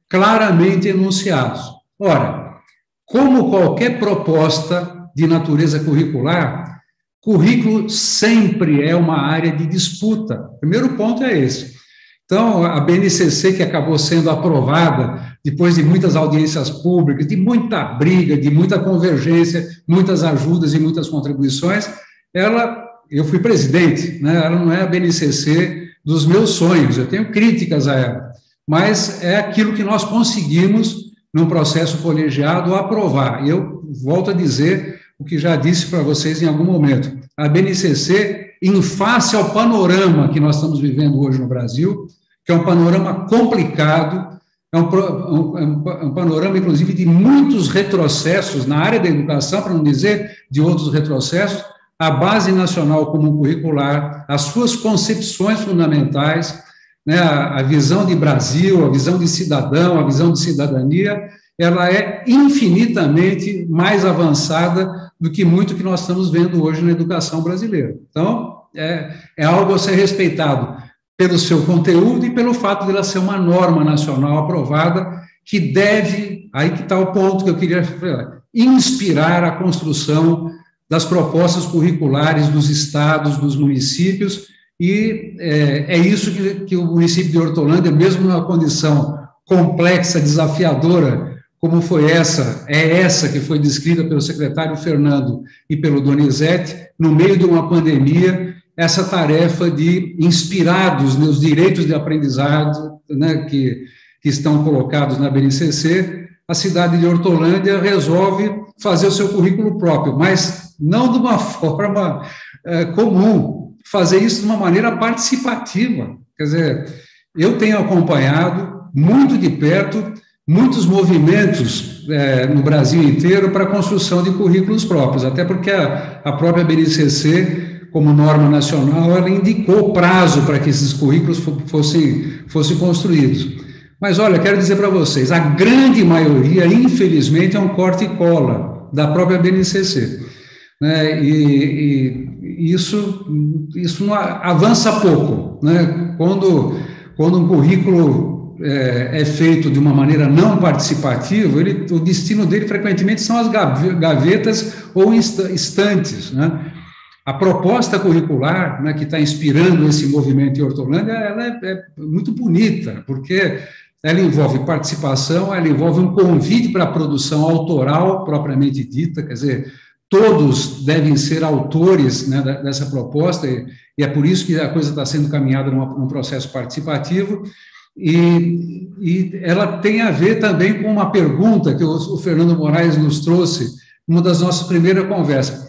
claramente enunciados. Ora, como qualquer proposta de natureza curricular, currículo sempre é uma área de disputa. O primeiro ponto é esse. Então, a B N C C, que acabou sendo aprovada depois de muitas audiências públicas, de muita briga, de muita convergência, muitas ajudas e muitas contribuições, ela, eu fui presidente, né? Ela não é a B N C C dos meus sonhos, eu tenho críticas a ela, mas é aquilo que nós conseguimos, num processo colegiado, aprovar. E eu volto a dizer o que já disse para vocês em algum momento. A B N C C, em face ao panorama que nós estamos vivendo hoje no Brasil, que é um panorama complicado, é um, um, um panorama, inclusive, de muitos retrocessos na área da educação, para não dizer de outros retrocessos, a Base Nacional Comum Curricular, as suas concepções fundamentais, né, a, a visão de Brasil, a visão de cidadão, a visão de cidadania, ela é infinitamente mais avançada do que muito que nós estamos vendo hoje na educação brasileira. Então, é, é algo a ser respeitado pelo seu conteúdo e pelo fato de ela ser uma norma nacional aprovada que deve, aí que está o ponto que eu queria falar, inspirar a construção das propostas curriculares dos estados, dos municípios, e é, é isso que, que o município de Hortolândia, mesmo numa condição complexa, desafiadora, como foi essa, é essa que foi descrita pelo secretário Fernando e pelo Donizete, no meio de uma pandemia, essa tarefa de, inspirados nos direitos de aprendizado, né, que, que estão colocados na B N C C, a cidade de Hortolândia resolve fazer o seu currículo próprio, mas não de uma forma é, comum, fazer isso de uma maneira participativa. Quer dizer, eu tenho acompanhado muito de perto muitos movimentos é, no Brasil inteiro para a construção de currículos próprios, até porque a, a própria B N C C, como norma nacional, ela indicou prazo para que esses currículos fossem, fossem construídos. Mas, olha, quero dizer para vocês, a grande maioria, infelizmente, é um corte e cola da própria B N C C. Né? E, e isso, isso não avança pouco. Né? Quando, quando um currículo é, é feito de uma maneira não participativa, ele, o destino dele, frequentemente, são as gavetas ou estantes, né? A proposta curricular, né, que está inspirando esse movimento em Hortolândia, ela é, é muito bonita, porque ela envolve participação, ela envolve um convite para a produção autoral, propriamente dita, quer dizer, todos devem ser autores, né, dessa proposta, e, e é por isso que a coisa está sendo caminhada numa, num processo participativo, e, e ela tem a ver também com uma pergunta que o, o Fernando Moraes nos trouxe, numa das nossas primeiras conversas.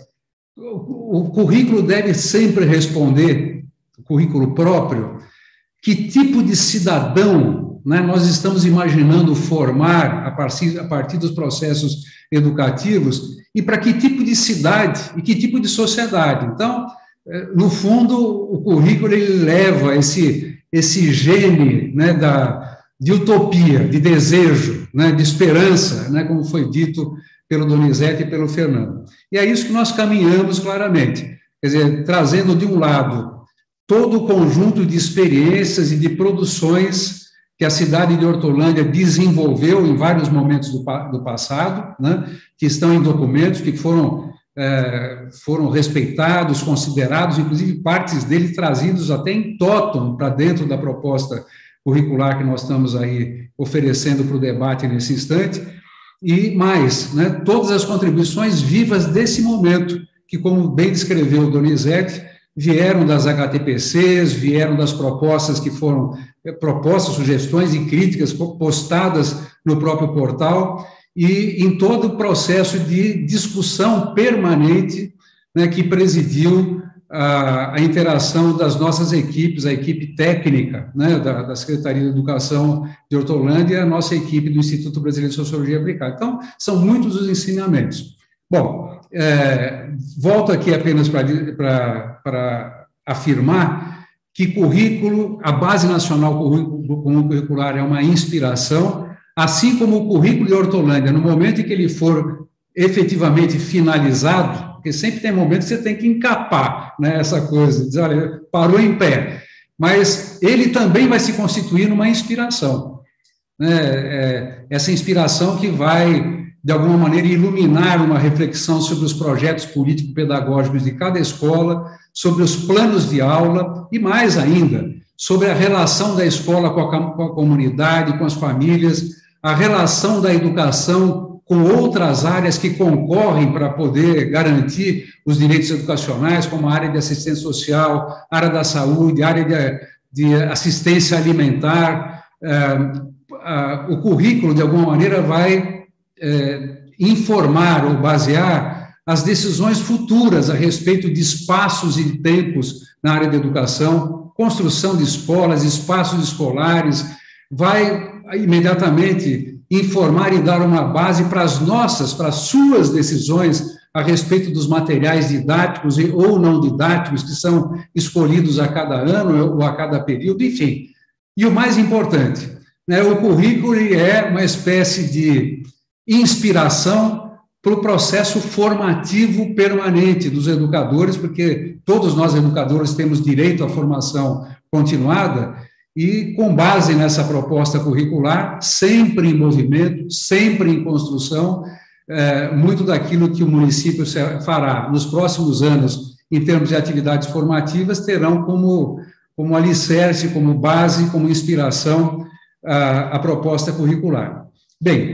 O currículo deve sempre responder, o currículo próprio, que tipo de cidadão, né, nós estamos imaginando formar a partir, a partir dos processos educativos e para que tipo de cidade e que tipo de sociedade. Então, no fundo, o currículo ele leva esse, esse gene, né, da, de utopia, de desejo, né, de esperança, né, como foi dito pelo Donizete e pelo Fernando. E é isso que nós caminhamos claramente, quer dizer, trazendo de um lado todo o conjunto de experiências e de produções que a cidade de Hortolândia desenvolveu em vários momentos do, do passado, né, que estão em documentos, que foram, é, foram respeitados, considerados, inclusive partes deles trazidos até em totum para dentro da proposta curricular que nós estamos aí oferecendo para o debate nesse instante. E mais, né, todas as contribuições vivas desse momento, que, como bem descreveu o Donizete, vieram das H T P Cs, vieram das propostas que foram, propostas, sugestões e críticas postadas no próprio portal, e em todo o processo de discussão permanente, né, que presidiu a, a interação das nossas equipes, a equipe técnica, né, da, da Secretaria de Educação de Hortolândia e a nossa equipe do Instituto Brasileiro de Sociologia Aplicada. Então, são muitos os ensinamentos. Bom, é, volto aqui apenas para afirmar que currículo, a Base Nacional Comum Curricular é uma inspiração, assim como o currículo de Hortolândia, no momento em que ele for efetivamente finalizado, porque sempre tem momentos que você tem que encapar, né, essa coisa, dizer, olha, parou em pé, mas ele também vai se constituir numa inspiração. né, é, essa inspiração que vai, de alguma maneira, iluminar uma reflexão sobre os projetos político-pedagógicos de cada escola, sobre os planos de aula e, mais ainda, sobre a relação da escola com a, com a comunidade, com as famílias, a relação da educação com outras áreas que concorrem para poder garantir os direitos educacionais, como a área de assistência social, a área da saúde, a área de, de assistência alimentar. Eh, a, o currículo, de alguma maneira, vai eh, informar ou basear as decisões futuras a respeito de espaços e tempos na área da educação, construção de escolas, espaços escolares, vai imediatamente informar e dar uma base para as nossas, para as suas decisões a respeito dos materiais didáticos ou não didáticos que são escolhidos a cada ano ou a cada período, enfim. E o mais importante, né, o currículo é uma espécie de inspiração para o processo formativo permanente dos educadores, porque todos nós educadores temos direito à formação continuada, e com base nessa proposta curricular, sempre em movimento, sempre em construção, é, muito daquilo que o município fará nos próximos anos, em termos de atividades formativas, terão como, como alicerce, como base, como inspiração a, a proposta curricular. Bem,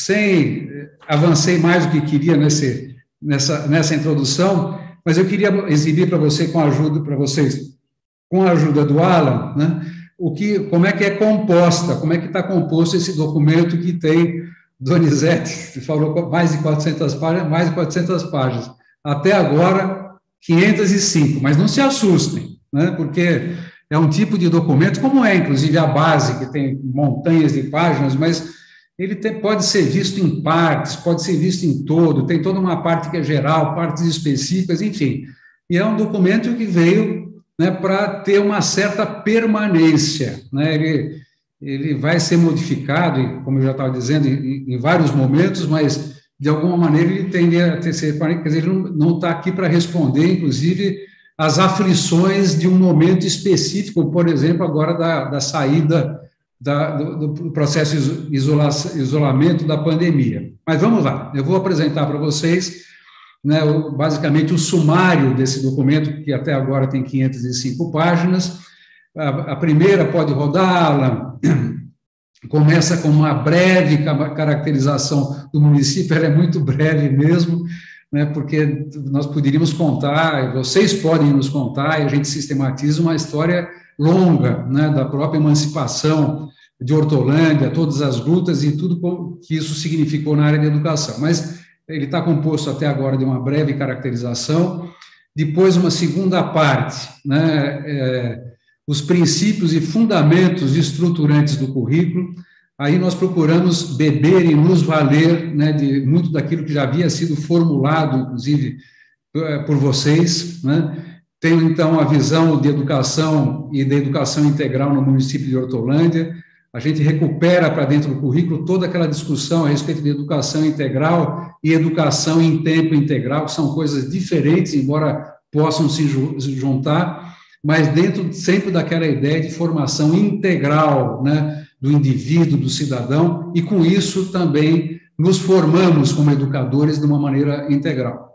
sem avancei mais do que queria nesse, nessa, nessa introdução, mas eu queria exibir para você, com a ajuda, para vocês, com a ajuda do Alan, né, o que, como é que é composta, como é que está composto esse documento que tem, Donizete falou mais de quatrocentas páginas, mais de quatrocentas páginas, até agora quinhentas e cinco, mas não se assustem, né, porque é um tipo de documento, como é, inclusive, a base, que tem montanhas de páginas, mas ele tem, pode ser visto em partes, pode ser visto em todo, tem toda uma parte que é geral, partes específicas, enfim, e é um documento que veio, né, para ter uma certa permanência, né, ele, ele vai ser modificado, como eu já estava dizendo, em, em vários momentos, mas, de alguma maneira, ele tende a ter, quer dizer, ele não está aqui para responder, inclusive, as aflições de um momento específico, por exemplo, agora da, da saída da, do, do processo de isola, isolamento da pandemia. Mas vamos lá, eu vou apresentar para vocês, né, basicamente, o sumário desse documento, que até agora tem quinhentas e cinco páginas. A, a primeira pode rodar, Alan, começa com uma breve caracterização do município, ela é muito breve mesmo, né, porque nós poderíamos contar, vocês podem nos contar, e a gente sistematiza uma história longa, né, da própria emancipação de Hortolândia, todas as lutas e tudo que isso significou na área de educação. Mas ele está composto até agora de uma breve caracterização, depois uma segunda parte, né, é, os princípios e fundamentos estruturantes do currículo. Aí nós procuramos beber e nos valer, né, de muito daquilo que já havia sido formulado, inclusive, por vocês, né. Tenho, então, a visão de educação e da educação integral no município de Hortolândia. A gente recupera para dentro do currículo toda aquela discussão a respeito de educação integral e educação em tempo integral, que são coisas diferentes, embora possam se juntar, mas dentro sempre daquela ideia de formação integral, né, do indivíduo, do cidadão, e com isso também nos formamos como educadores de uma maneira integral.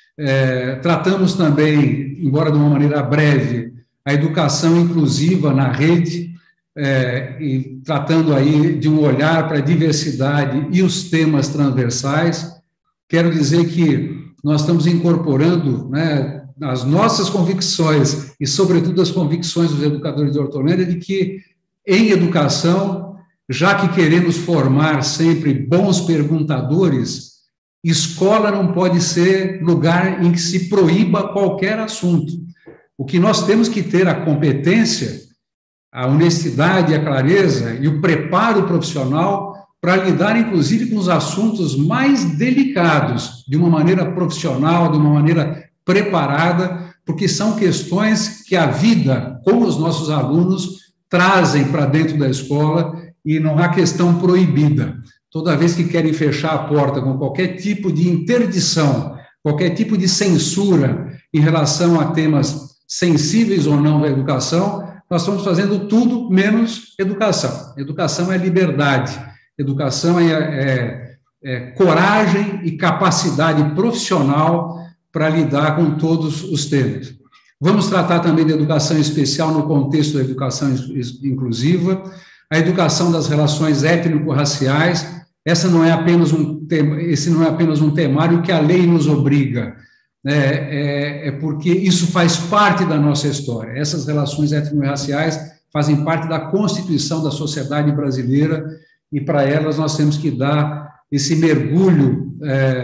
É, tratamos também, embora de uma maneira breve, a educação inclusiva na rede, é, e tratando aí de um olhar para a diversidade e os temas transversais. Quero dizer que nós estamos incorporando, né, as nossas convicções e, sobretudo, as convicções dos educadores de Hortolândia, de que, em educação, já que queremos formar sempre bons perguntadores, escola não pode ser lugar em que se proíba qualquer assunto. O que nós temos que ter a competência, a honestidade, a clareza e o preparo profissional para lidar, inclusive, com os assuntos mais delicados, de uma maneira profissional, de uma maneira preparada, porque são questões que a vida, como os nossos alunos, trazem para dentro da escola, e não há questão proibida. Toda vez que querem fechar a porta com qualquer tipo de interdição, qualquer tipo de censura em relação a temas sensíveis ou não da educação, nós estamos fazendo tudo menos educação. Educação é liberdade, educação é, é, é coragem e capacidade profissional para lidar com todos os temas. Vamos tratar também de educação especial no contexto da educação inclusiva, a educação das relações étnico-raciais. Essa não é apenas um tema, esse não é apenas um temário que a lei nos obriga, né? é, é porque isso faz parte da nossa história. Essas relações étnico-raciais fazem parte da constituição da sociedade brasileira e para elas nós temos que dar esse mergulho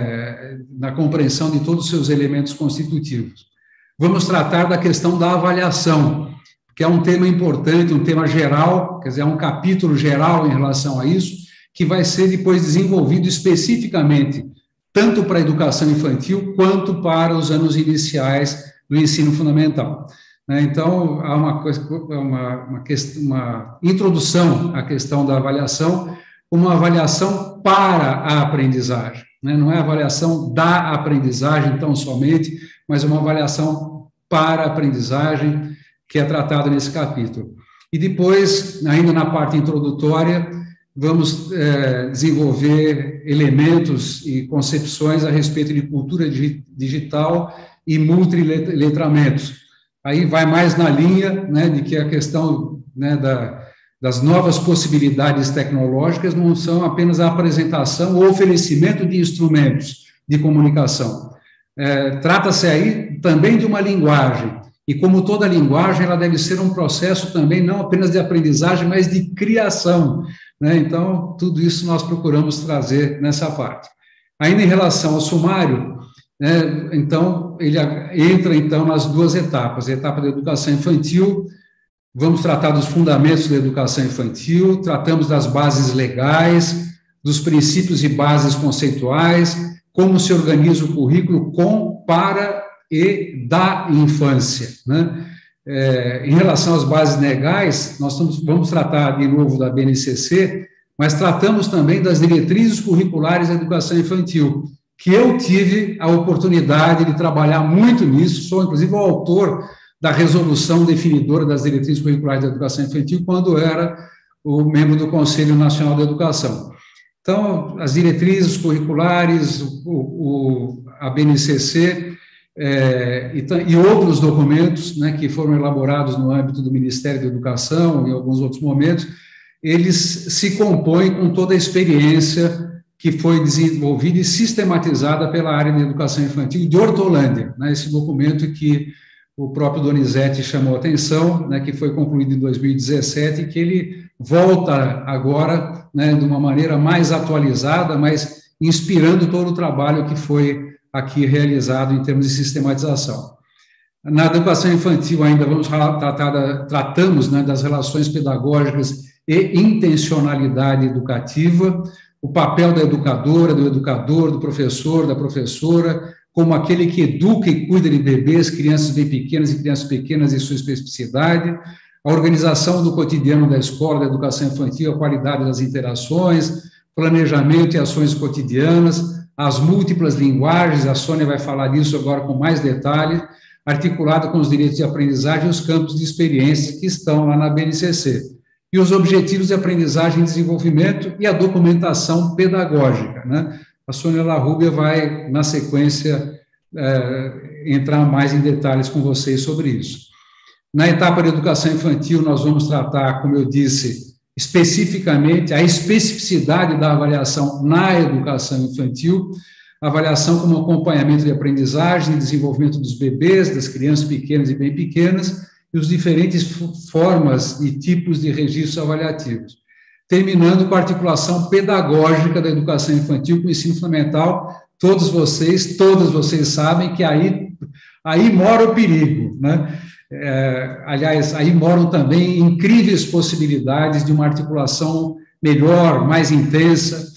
é, na compreensão de todos os seus elementos constitutivos. Vamos tratar da questão da avaliação, que é um tema importante, um tema geral, quer dizer, é um capítulo geral em relação a isso, que vai ser depois desenvolvido especificamente, tanto para a educação infantil, quanto para os anos iniciais do ensino fundamental. Então, há uma, uma, uma, questão, uma introdução à questão da avaliação, uma avaliação para a aprendizagem, não é avaliação da aprendizagem tão somente, mas uma avaliação para a aprendizagem, que é tratada nesse capítulo. E depois, ainda na parte introdutória, vamos é, desenvolver elementos e concepções a respeito de cultura digital e multiletramentos. Aí vai mais na linha, né, de que a questão, né, da, das novas possibilidades tecnológicas não são apenas a apresentação ou oferecimento de instrumentos de comunicação. É, trata-se aí também de uma linguagem, e como toda linguagem, ela deve ser um processo também não apenas de aprendizagem, mas de criação, né? Então, tudo isso nós procuramos trazer nessa parte. Ainda em relação ao sumário, né, então, ele entra, então, nas duas etapas, a etapa da educação infantil, vamos tratar dos fundamentos da educação infantil, tratamos das bases legais, dos princípios e bases conceituais, como se organiza o currículo com, para e da infância, né? É, em relação às bases legais, nós estamos, vamos tratar de novo da B N C C, mas tratamos também das diretrizes curriculares da educação infantil, que eu tive a oportunidade de trabalhar muito nisso, sou inclusive o autor da resolução definidora das diretrizes curriculares da educação infantil, quando era o membro do Conselho Nacional da Educação. Então, as diretrizes curriculares, o, o, a B N C C, É, e, e outros documentos, né, que foram elaborados no âmbito do Ministério da Educação, em alguns outros momentos, eles se compõem com toda a experiência que foi desenvolvida e sistematizada pela área de educação infantil de Hortolândia, né, esse documento que o próprio Donizete chamou a atenção, né, que foi concluído em dois mil e dezessete, e que ele volta agora, né, de uma maneira mais atualizada, mas inspirando todo o trabalho que foi aqui realizado em termos de sistematização. Na educação infantil ainda vamos tratar, da, tratamos, né, das relações pedagógicas e intencionalidade educativa, o papel da educadora, do educador, do professor, da professora, como aquele que educa e cuida de bebês, crianças bem pequenas e crianças pequenas em sua especificidade, a organização do cotidiano da escola, da educação infantil, a qualidade das interações, planejamento e ações cotidianas, as múltiplas linguagens, a Sônia vai falar disso agora com mais detalhe, articulada com os direitos de aprendizagem e os campos de experiência que estão lá na B N C C. E os objetivos de aprendizagem e desenvolvimento e a documentação pedagógica, né? A Sônia Larrubia vai, na sequência, é, entrar mais em detalhes com vocês sobre isso. Na etapa de educação infantil, nós vamos tratar, como eu disse, especificamente a especificidade da avaliação na educação infantil, avaliação como acompanhamento de aprendizagem e desenvolvimento dos bebês, das crianças pequenas e bem pequenas, e os diferentes formas e tipos de registros avaliativos. Terminando com a articulação pedagógica da educação infantil com o ensino fundamental, todos vocês, todas vocês sabem que aí, aí mora o perigo, né? É, aliás, aí moram também incríveis possibilidades de uma articulação melhor, mais intensa,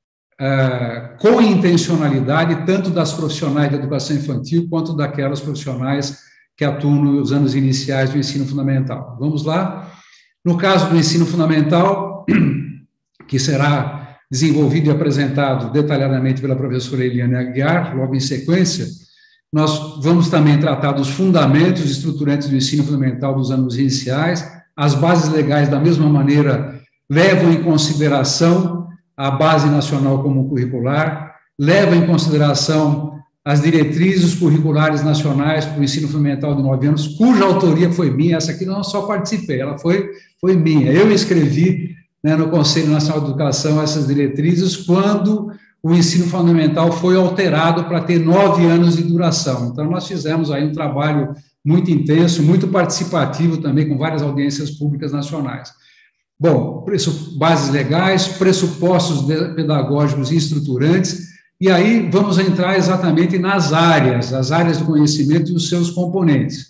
é, com intencionalidade, tanto das profissionais da educação infantil, quanto daquelas profissionais que atuam nos anos iniciais do ensino fundamental. Vamos lá? No caso do ensino fundamental, que será desenvolvido e apresentado detalhadamente pela professora Eliane Aguiar, logo em sequência, nós vamos também tratar dos fundamentos estruturantes do ensino fundamental dos anos iniciais, as bases legais, da mesma maneira, levam em consideração a Base Nacional Comum Curricular, levam em consideração as diretrizes curriculares nacionais para o ensino fundamental de nove anos, cuja autoria foi minha. Essa aqui não só participei, ela foi, foi minha. Eu escrevi, né, no Conselho Nacional de Educação essas diretrizes quando o ensino fundamental foi alterado para ter nove anos de duração. Então, nós fizemos aí um trabalho muito intenso, muito participativo também, com várias audiências públicas nacionais. Bom, bases legais, pressupostos pedagógicos e estruturantes, e aí vamos entrar exatamente nas áreas, as áreas do conhecimento e os seus componentes.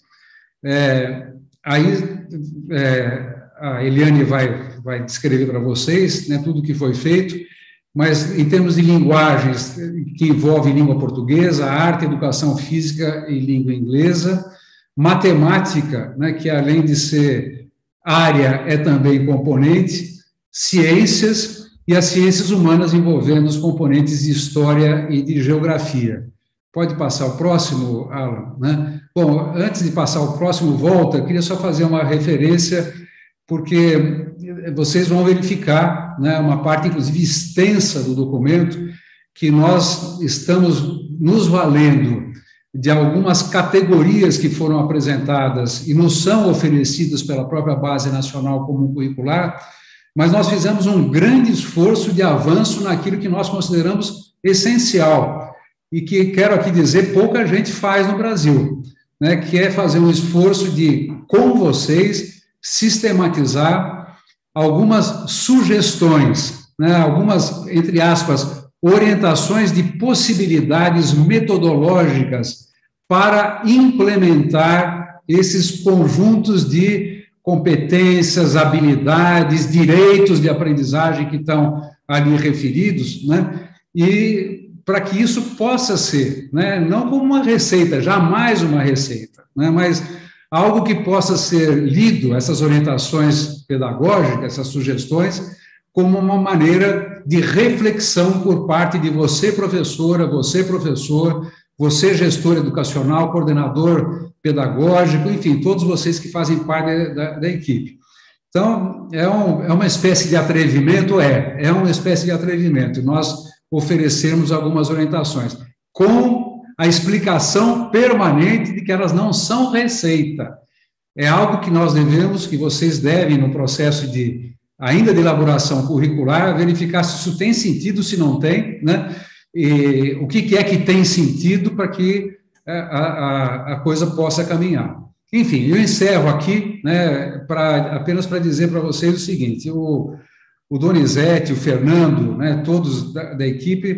É, aí é, a Eliane vai, vai descrever para vocês, né, tudo o que foi feito, mas em termos de linguagens que envolvem língua portuguesa, arte, educação física e língua inglesa, matemática, né, que além de ser área é também componente, ciências, e as ciências humanas envolvendo os componentes de história e de geografia. Pode passar o próximo, Alan, né? Bom, antes de passar o próximo, volta, eu queria só fazer uma referência, porque vocês vão verificar, né, uma parte, inclusive, extensa do documento, que nós estamos nos valendo de algumas categorias que foram apresentadas e nos são oferecidas pela própria Base Nacional Comum Curricular, mas nós fizemos um grande esforço de avanço naquilo que nós consideramos essencial, e que, quero aqui dizer, pouca gente faz no Brasil, né, que é fazer um esforço de, com vocês, sistematizar algumas sugestões, né, algumas, entre aspas, orientações de possibilidades metodológicas para implementar esses conjuntos de competências, habilidades, direitos de aprendizagem que estão ali referidos, né? E para que isso possa ser, né, não como uma receita, jamais uma receita, né, mas algo que possa ser lido, essas orientações pedagógicas, essas sugestões, como uma maneira de reflexão por parte de você, professora, você, professor, você, gestor educacional, coordenador pedagógico, enfim, todos vocês que fazem parte da, da equipe. Então, é, um, é uma espécie de atrevimento? É, é uma espécie de atrevimento. Nós oferecemos algumas orientações, com a explicação permanente de que elas não são receita. É algo que nós devemos, que vocês devem, no processo de, ainda de elaboração curricular, verificar se isso tem sentido, se não tem, né? E o que é que tem sentido para que a, a, a coisa possa caminhar. Enfim, eu encerro aqui, né, pra, apenas para dizer para vocês o seguinte: o, o Donizete, o Fernando, né, todos da, da equipe,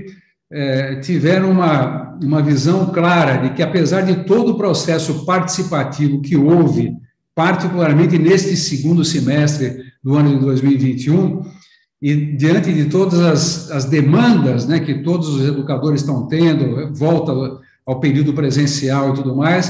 é, tiveram uma, uma visão clara de que, apesar de todo o processo participativo que houve, particularmente neste segundo semestre do ano de dois mil e vinte e um, e diante de todas as, as demandas, né, que todos os educadores estão tendo, volta ao período presencial e tudo mais,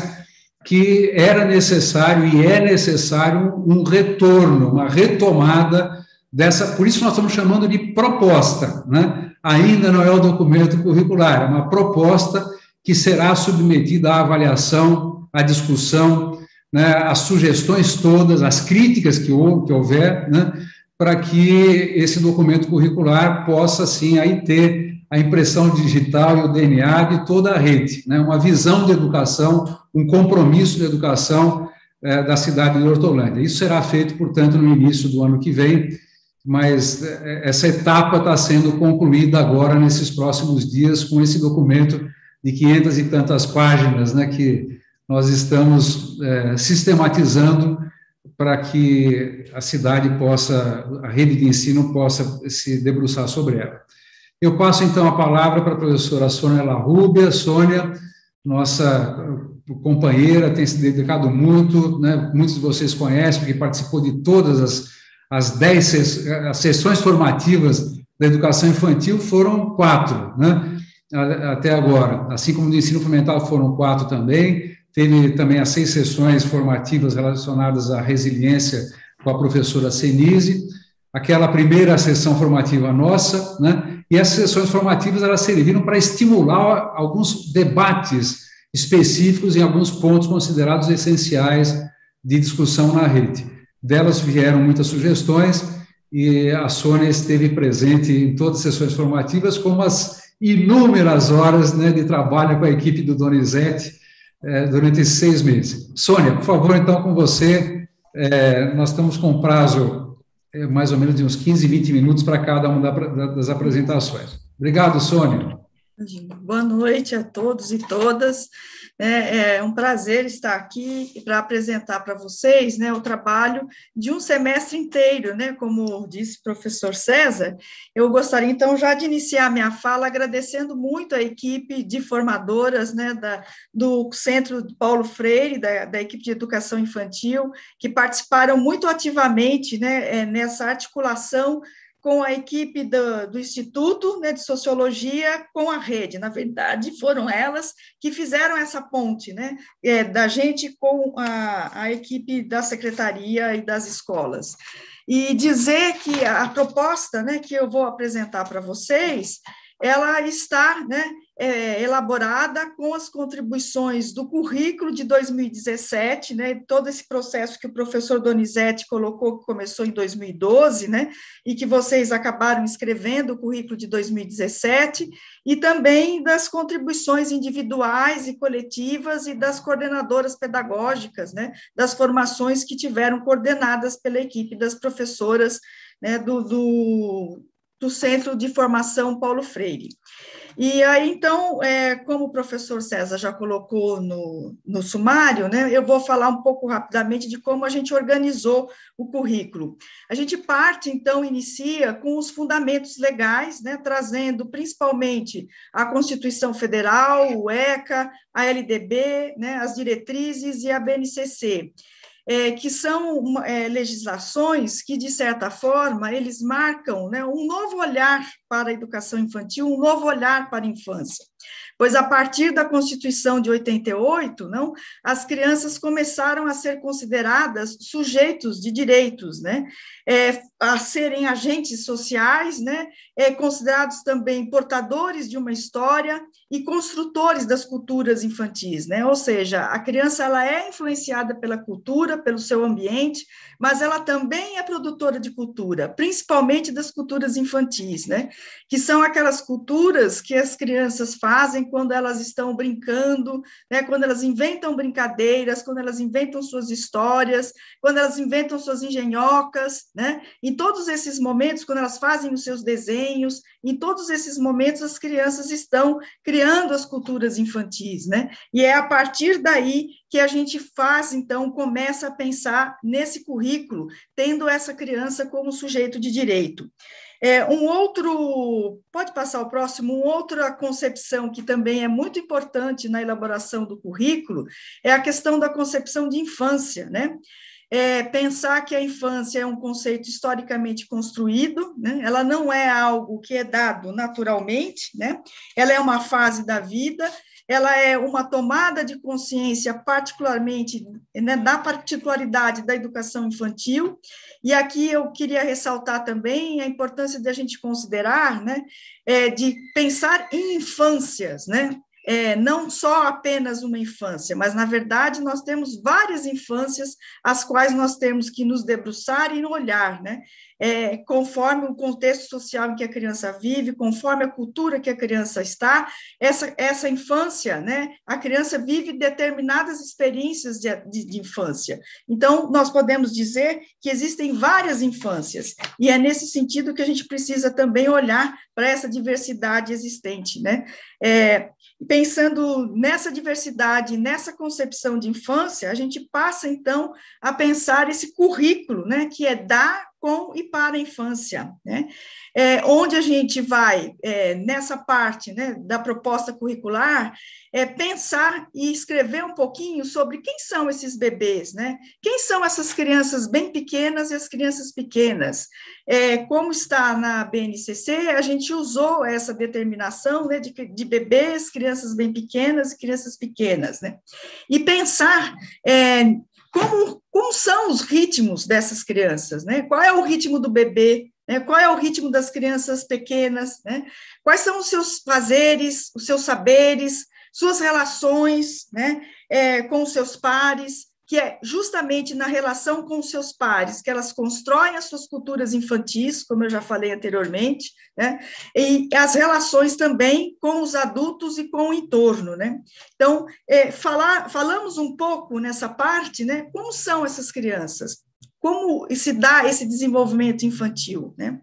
que era necessário e é necessário um retorno, uma retomada dessa, por isso nós estamos chamando de proposta, né? Ainda não é o documento curricular, é uma proposta que será submetida à avaliação, à discussão, né, às sugestões todas, às críticas que, que houver, né, para que esse documento curricular possa, sim, aí ter a impressão digital e o D N A de toda a rede, né, uma visão de educação, um compromisso de educação é, da cidade de Hortolândia. Isso será feito, portanto, no início do ano que vem, mas essa etapa está sendo concluída agora, nesses próximos dias, com esse documento de quinhentas e tantas páginas, né, que nós estamos é, sistematizando para que a cidade possa, a rede de ensino possa se debruçar sobre ela. Eu passo, então, a palavra para a professora Sônia Larrubia. Sônia, nossa companheira, tem se dedicado muito, né, muitos de vocês conhecem, porque participou de todas as, as dez ses, as sessões formativas da educação infantil, foram quatro, né, até agora, assim como no ensino fundamental foram quatro também. Teve também as seis sessões formativas relacionadas à resiliência com a professora Senise, aquela primeira sessão formativa nossa, né? E essas sessões formativas, elas serviram para estimular alguns debates específicos em alguns pontos considerados essenciais de discussão na rede. Delas vieram muitas sugestões e a Sônia esteve presente em todas as sessões formativas, como as inúmeras horas, né, de trabalho com a equipe do Donizete eh, durante esses seis meses. Sônia, por favor, então, com você, eh, nós estamos com prazo eh, mais ou menos de uns quinze, vinte minutos para cada uma das apresentações. Obrigado, Sônia. Boa noite a todos e todas. É um prazer estar aqui para apresentar para vocês, né, o trabalho de um semestre inteiro, né, como disse o professor César. Eu gostaria, então, já de iniciar minha fala agradecendo muito a equipe de formadoras, né, da, do Centro Paulo Freire, da, da equipe de educação infantil, que participaram muito ativamente, né, nessa articulação com a equipe do, do Instituto, né, de Sociologia com a rede. Na verdade, foram elas que fizeram essa ponte, né, é, da gente com a, a equipe da secretaria e das escolas. E dizer que a proposta, né, que eu vou apresentar para vocês, ela está, né, é, elaborada com as contribuições do currículo de dois mil e dezessete, né, todo esse processo que o professor Donizete colocou, que começou em dois mil e doze, né, e que vocês acabaram escrevendo o currículo de dois mil e dezessete, e também das contribuições individuais e coletivas e das coordenadoras pedagógicas, né, das formações que tiveram coordenadas pela equipe das professoras, né, do, do do Centro de Formação Paulo Freire. E aí, então, é, como o professor César já colocou no, no sumário, né, eu vou falar um pouco rapidamente de como a gente organizou o currículo. A gente parte, então, inicia com os fundamentos legais, né, trazendo principalmente a Constituição Federal, o ECA, a L D B, né, as diretrizes e a B N C C. É, que são é, legislações que, de certa forma, eles marcam, né, um novo olhar para a educação infantil, um novo olhar para a infância. Pois, a partir da Constituição de oitenta e oito, não, as crianças começaram a ser consideradas sujeitos de direitos, né, é, a serem agentes sociais, né, é, considerados também portadores de uma história e construtores das culturas infantis, né, ou seja, a criança ela é influenciada pela cultura, pelo seu ambiente, mas ela também é produtora de cultura, principalmente das culturas infantis, né, que são aquelas culturas que as crianças fazem quando elas estão brincando, né, quando elas inventam brincadeiras, quando elas inventam suas histórias, quando elas inventam suas engenhocas, né, em todos esses momentos, quando elas fazem os seus desenhos, em todos esses momentos as crianças estão criando as culturas infantis, né, e é a partir daí que a gente faz, então, começa a pensar nesse currículo, tendo essa criança como sujeito de direito. É, um outro, pode passar o próximo, uma outra concepção que também é muito importante na elaboração do currículo é a questão da concepção de infância, né? É, pensar que a infância é um conceito historicamente construído, né? Ela não é algo que é dado naturalmente, né? Ela é uma fase da vida, ela é uma tomada de consciência particularmente, né, da particularidade da educação infantil, e aqui eu queria ressaltar também a importância de a gente considerar, né, é, de pensar em infâncias, né, É, não só apenas uma infância, mas, na verdade, nós temos várias infâncias às quais nós temos que nos debruçar e olhar, né? É, conforme o contexto social em que a criança vive, conforme a cultura que a criança está, essa, essa infância, né? A criança vive determinadas experiências de, de, de infância. Então, nós podemos dizer que existem várias infâncias, e é nesse sentido que a gente precisa também olhar para essa diversidade existente, né? É, pensando nessa diversidade, nessa concepção de infância, a gente passa, então, a pensar esse currículo, né, que é da, com e para a infância, né, é, onde a gente vai, é, nessa parte, né, da proposta curricular, é, pensar e escrever um pouquinho sobre quem são esses bebês, né, quem são essas crianças bem pequenas e as crianças pequenas. É, como está na B N C C, a gente usou essa determinação, né, de, de bebês, crianças bem pequenas e crianças pequenas, né, e pensar é, como, como são os ritmos dessas crianças, né, qual é o ritmo do bebê, né, qual é o ritmo das crianças pequenas, né, quais são os seus fazeres, os seus saberes, suas relações, né, é, com os seus pares, que é justamente na relação com os seus pares, que elas constroem as suas culturas infantis, como eu já falei anteriormente, né? E as relações também com os adultos e com o entorno, né? Então, é, falar, falamos um pouco nessa parte, né? Como são essas crianças? Como se dá esse desenvolvimento infantil, né?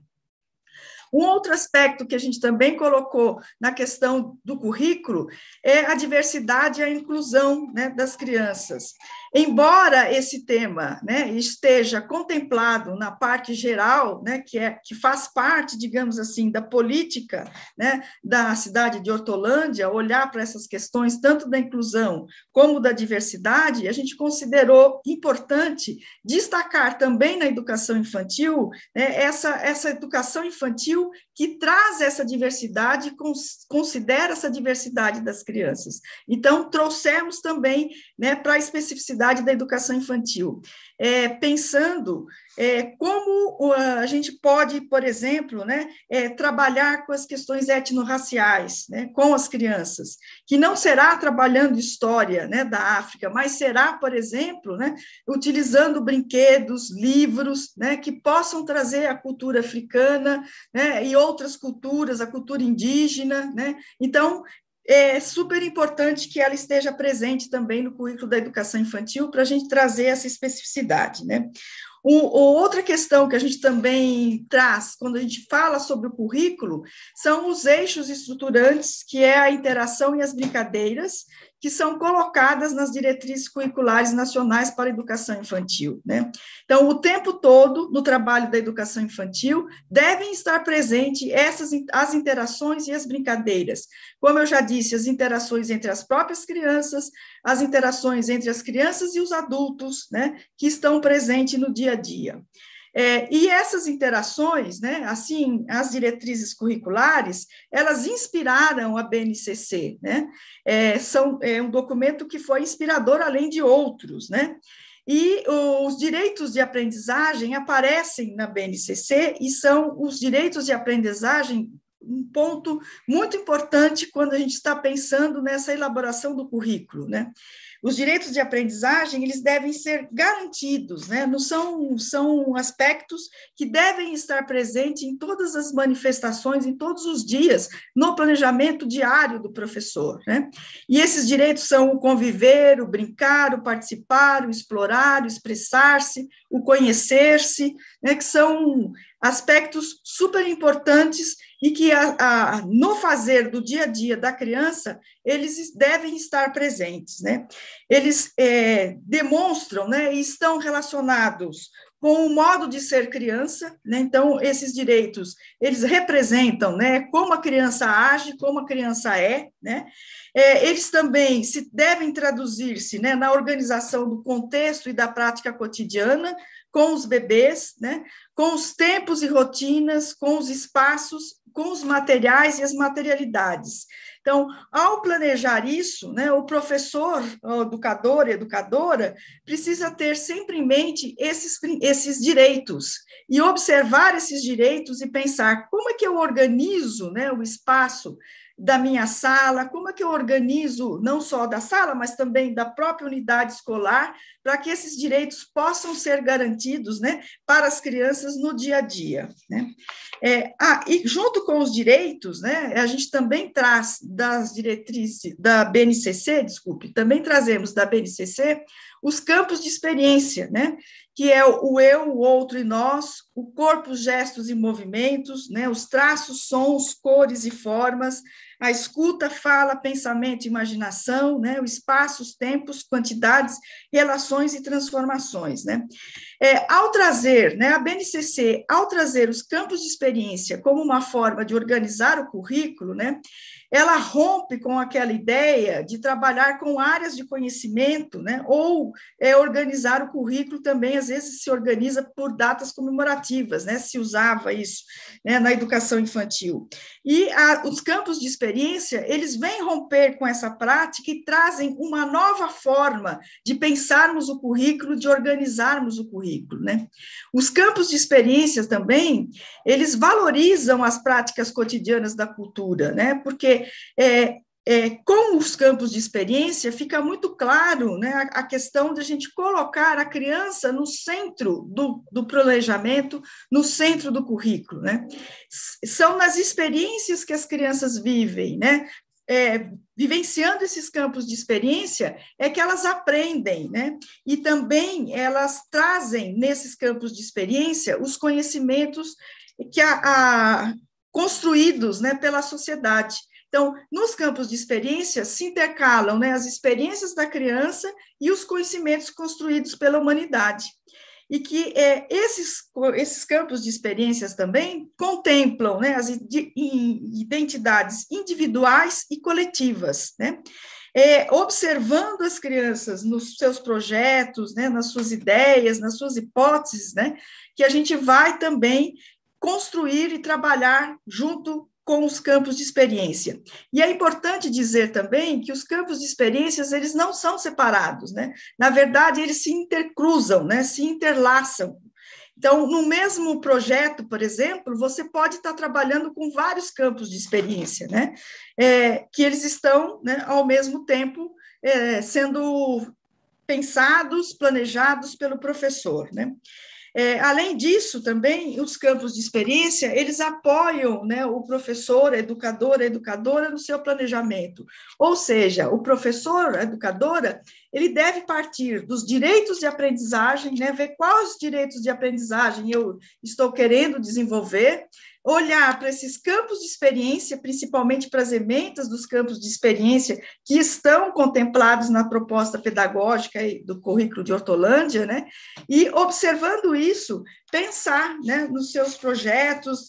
Um outro aspecto que a gente também colocou na questão do currículo é a diversidade e a inclusão, né, das crianças. Embora esse tema, né, esteja contemplado na parte geral, né, que, é, que faz parte, digamos assim, da política, né, da cidade de Hortolândia, olhar para essas questões, tanto da inclusão como da diversidade, a gente considerou importante destacar também na educação infantil, né, essa, essa educação infantil que traz essa diversidade, considera essa diversidade das crianças. Então, trouxemos também, né, para a especificidade da educação infantil, é, pensando é, como a gente pode, por exemplo, né, é, trabalhar com as questões etnorraciais, né, com as crianças, que não será trabalhando história, né, da África, mas será, por exemplo, né, utilizando brinquedos, livros, né, que possam trazer a cultura africana, né, e outras culturas, a cultura indígena, né? Então, é super importante que ela esteja presente também no currículo da educação infantil para a gente trazer essa especificidade, né? Um, outra questão que a gente também traz, quando a gente fala sobre o currículo, são os eixos estruturantes, que é a interação e as brincadeiras, que são colocadas nas diretrizes curriculares nacionais para a educação infantil, né? Então, o tempo todo, no trabalho da educação infantil, devem estar presentes essas, as interações e as brincadeiras. Como eu já disse, as interações entre as próprias crianças, as interações entre as crianças e os adultos, né, que estão presentes no dia a dia. É, e essas interações, né, assim, as diretrizes curriculares, elas inspiraram a B N C C, né? É, são, é um documento que foi inspirador além de outros, né? E os direitos de aprendizagem aparecem na B N C C e são os direitos de aprendizagem um ponto muito importante quando a gente está pensando nessa elaboração do currículo, né? Os direitos de aprendizagem, eles devem ser garantidos, né? Não são, são aspectos que devem estar presentes em todas as manifestações, em todos os dias, no planejamento diário do professor, né? E esses direitos são o conviver, o brincar, o participar, o explorar, o expressar-se, o conhecer-se, né? Que são aspectos super importantes e que, a, a, no fazer do dia a dia da criança, eles devem estar presentes, né? Eles é, demonstram, né, e estão relacionados com o modo de ser criança, né? Então, esses direitos, eles representam, né, como a criança age, como a criança é, né? É, eles também se devem traduzir-se, né, na organização do contexto e da prática cotidiana, com os bebês, né, com os tempos e rotinas, com os espaços, com os materiais e as materialidades. Então, ao planejar isso, né, o professor, o educador e educadora precisa ter sempre em mente esses, esses direitos e observar esses direitos e pensar como é que eu organizo, né, o espaço da minha sala, como é que eu organizo, não só da sala, mas também da própria unidade escolar, para que esses direitos possam ser garantidos, né, para as crianças no dia a dia, né? É, ah, e junto com os direitos, né, a gente também traz das diretrizes da B N C C, desculpe, também trazemos da B N C C os campos de experiência, né, que é o eu, o outro e nós, o corpo, gestos e movimentos, né, os traços, sons, cores e formas, a escuta, fala, pensamento e imaginação, né, o espaço, os tempos, quantidades, relações e transformações, né. É, ao trazer, né, a B N C C, ao trazer os campos de experiência como uma forma de organizar o currículo, né, ela rompe com aquela ideia de trabalhar com áreas de conhecimento, né, ou é, organizar o currículo também, às vezes, se organiza por datas comemorativas, né, se usava isso, né, na educação infantil. E a, os campos de experiência, eles vêm romper com essa prática e trazem uma nova forma de pensarmos o currículo, de organizarmos o currículo, né. Os campos de experiência também, eles valorizam as práticas cotidianas da cultura, né, porque É, É, com os campos de experiência, fica muito claro, né, a, a questão de a gente colocar a criança no centro do, do planejamento, no centro do currículo, né? São nas experiências que as crianças vivem, né? É, vivenciando esses campos de experiência, é que elas aprendem, né? E também elas trazem, nesses campos de experiência, os conhecimentos que a, a, construídos, né, pela sociedade. Então, nos campos de experiência, se intercalam, né, as experiências da criança e os conhecimentos construídos pela humanidade. E que é, esses, esses campos de experiências também contemplam, né, as identidades individuais e coletivas, né? É, observando as crianças nos seus projetos, né, nas suas ideias, nas suas hipóteses, né, que a gente vai também construir e trabalhar junto com os campos de experiência. E é importante dizer também que os campos de experiências, eles não são separados, né? Na verdade, eles se intercruzam, né? Se interlaçam. Então, no mesmo projeto, por exemplo, você pode estar trabalhando com vários campos de experiência, né? É, que eles estão, né, ao mesmo tempo, é, sendo pensados, planejados pelo professor, né? É, além disso, também, os campos de experiência, eles apoiam, né, o professor, a educadora, a educadora no seu planejamento. Ou seja, o professor, a educadora, ele deve partir dos direitos de aprendizagem, né, ver quais direitos de aprendizagem eu estou querendo desenvolver, olhar para esses campos de experiência, principalmente para as emendas dos campos de experiência que estão contemplados na proposta pedagógica do currículo de Hortolândia, né? E, observando isso, pensar, né, nos seus projetos,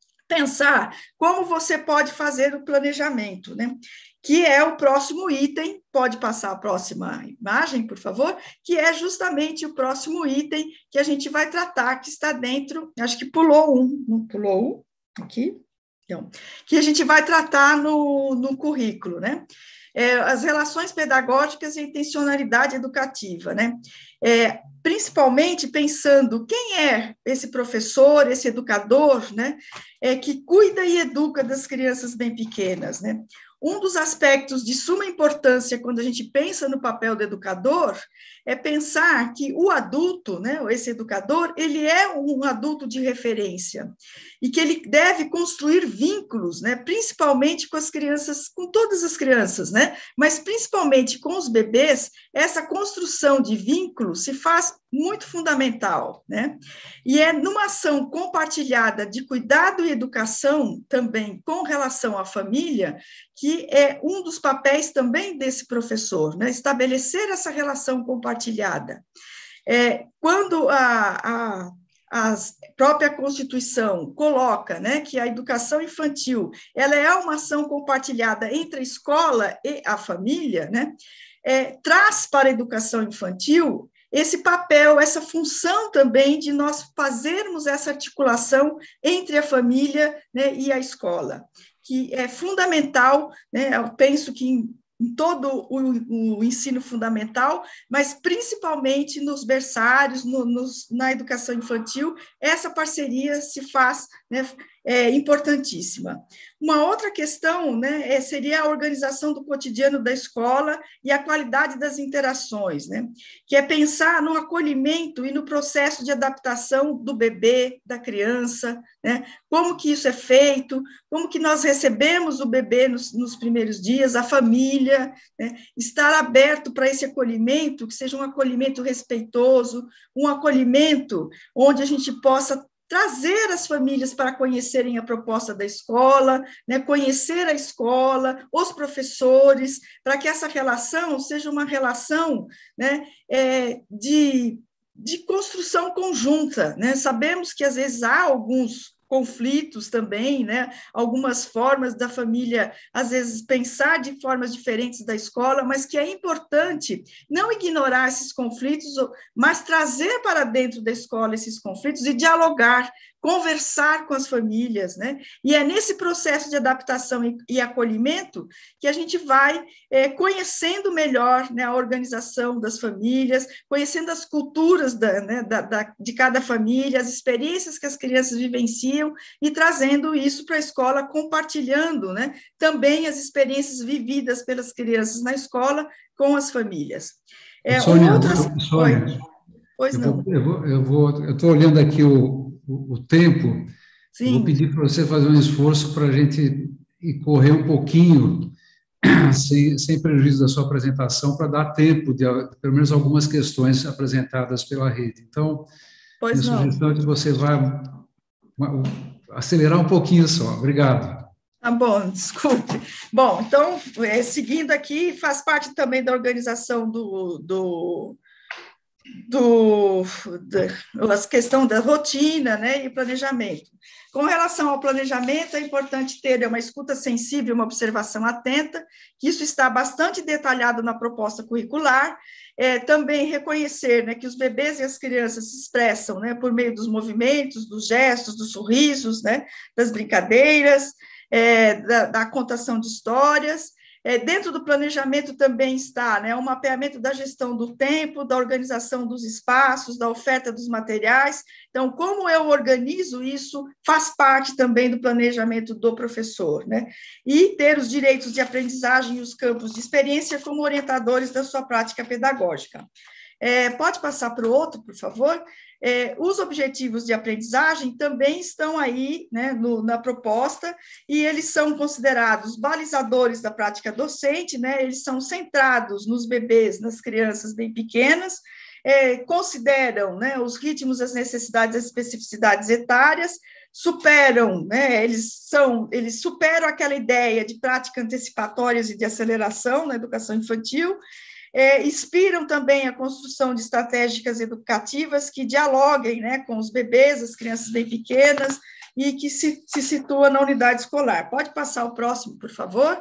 pensar como você pode fazer o planejamento, né? Que é o próximo item, pode passar a próxima imagem, por favor, que é justamente o próximo item que a gente vai tratar, que está dentro, acho que pulou um, não pulou um, aqui, então, que a gente vai tratar no, no currículo, né? É, as relações pedagógicas e a intencionalidade educativa, né? É, principalmente pensando quem é esse professor, esse educador, né? É, que cuida e educa das crianças bem pequenas, né? Um dos aspectos de suma importância quando a gente pensa no papel do educador é pensar que o adulto, né, esse educador, ele é um adulto de referência e que ele deve construir vínculos, né, principalmente com as crianças, com todas as crianças, né, mas principalmente com os bebês, essa construção de vínculos se faz muito fundamental, né? E é numa ação compartilhada de cuidado e educação também com relação à família que é um dos papéis também desse professor, né? Estabelecer essa relação compartilhada. É, quando a, a, a própria Constituição coloca, né, que a educação infantil ela é uma ação compartilhada entre a escola e a família, né, é, traz para a educação infantil esse papel, essa função também de nós fazermos essa articulação entre a família, né, e a escola, que é fundamental, né, eu penso que em, em todo o, o ensino fundamental, mas principalmente nos berçários, no, nos, na educação infantil, essa parceria se faz, né, é importantíssima. Uma outra questão, né, seria a organização do cotidiano da escola e a qualidade das interações, né, que é pensar no acolhimento e no processo de adaptação do bebê, da criança, né, como que isso é feito, como que nós recebemos o bebê nos, nos primeiros dias, a família, né, estar aberto para esse acolhimento, que seja um acolhimento respeitoso, um acolhimento onde a gente possa trazer as famílias para conhecerem a proposta da escola, né, conhecer a escola, os professores, para que essa relação seja uma relação, né, é, de, de construção conjunta, né? Sabemos que, às vezes, há alguns conflitos também, né? Algumas formas da família, às vezes, pensar de formas diferentes da escola, mas que é importante não ignorar esses conflitos, mas trazer para dentro da escola esses conflitos e dialogar conversar com as famílias, né? E é nesse processo de adaptação e, e acolhimento que a gente vai é, conhecendo melhor, né, a organização das famílias, conhecendo as culturas da, né, da, da, de cada família, as experiências que as crianças vivenciam e trazendo isso para a escola, compartilhando, né, também as experiências vividas pelas crianças na escola com as famílias. É, Sônia, um outro... Sônia, Oi. Pois eu não. vou, eu vou, eu vou, eu estou olhando aqui o, o, o tempo. Sim. Eu vou pedir para você fazer um esforço para a gente ir correr um pouquinho, sem, sem prejuízo da sua apresentação, para dar tempo de, pelo menos, algumas questões apresentadas pela rede. Então, pois minha não. sugestão é que você vá acelerar um pouquinho só. Obrigado. Tá bom, desculpe. Bom, então, é, seguindo aqui, faz parte também da organização do, do, do da a questão da rotina, né, e planejamento. Com relação ao planejamento, é importante ter uma escuta sensível, uma observação atenta, que isso está bastante detalhado na proposta curricular. É, também reconhecer, né, que os bebês e as crianças se expressam, né, por meio dos movimentos, dos gestos, dos sorrisos, né, das brincadeiras, É, da, da contação de histórias. É, dentro do planejamento também está, né, o mapeamento da gestão do tempo, da organização dos espaços, da oferta dos materiais. Então, como eu organizo isso, faz parte também do planejamento do professor, né? E ter os direitos de aprendizagem e os campos de experiência como orientadores da sua prática pedagógica. É, pode passar para o outro, por favor? É, os objetivos de aprendizagem também estão aí, né, no, na proposta, e eles são considerados balizadores da prática docente, né, eles são centrados nos bebês, nas crianças bem pequenas, é, consideram, né, os ritmos, as necessidades, as especificidades etárias, superam, né, eles são, eles superam aquela ideia de prática antecipatórias e de aceleração na educação infantil. É, inspiram também a construção de estratégicas educativas que dialoguem, né, com os bebês, as crianças bem pequenas, e que se, se situa na unidade escolar. Pode passar o próximo, por favor?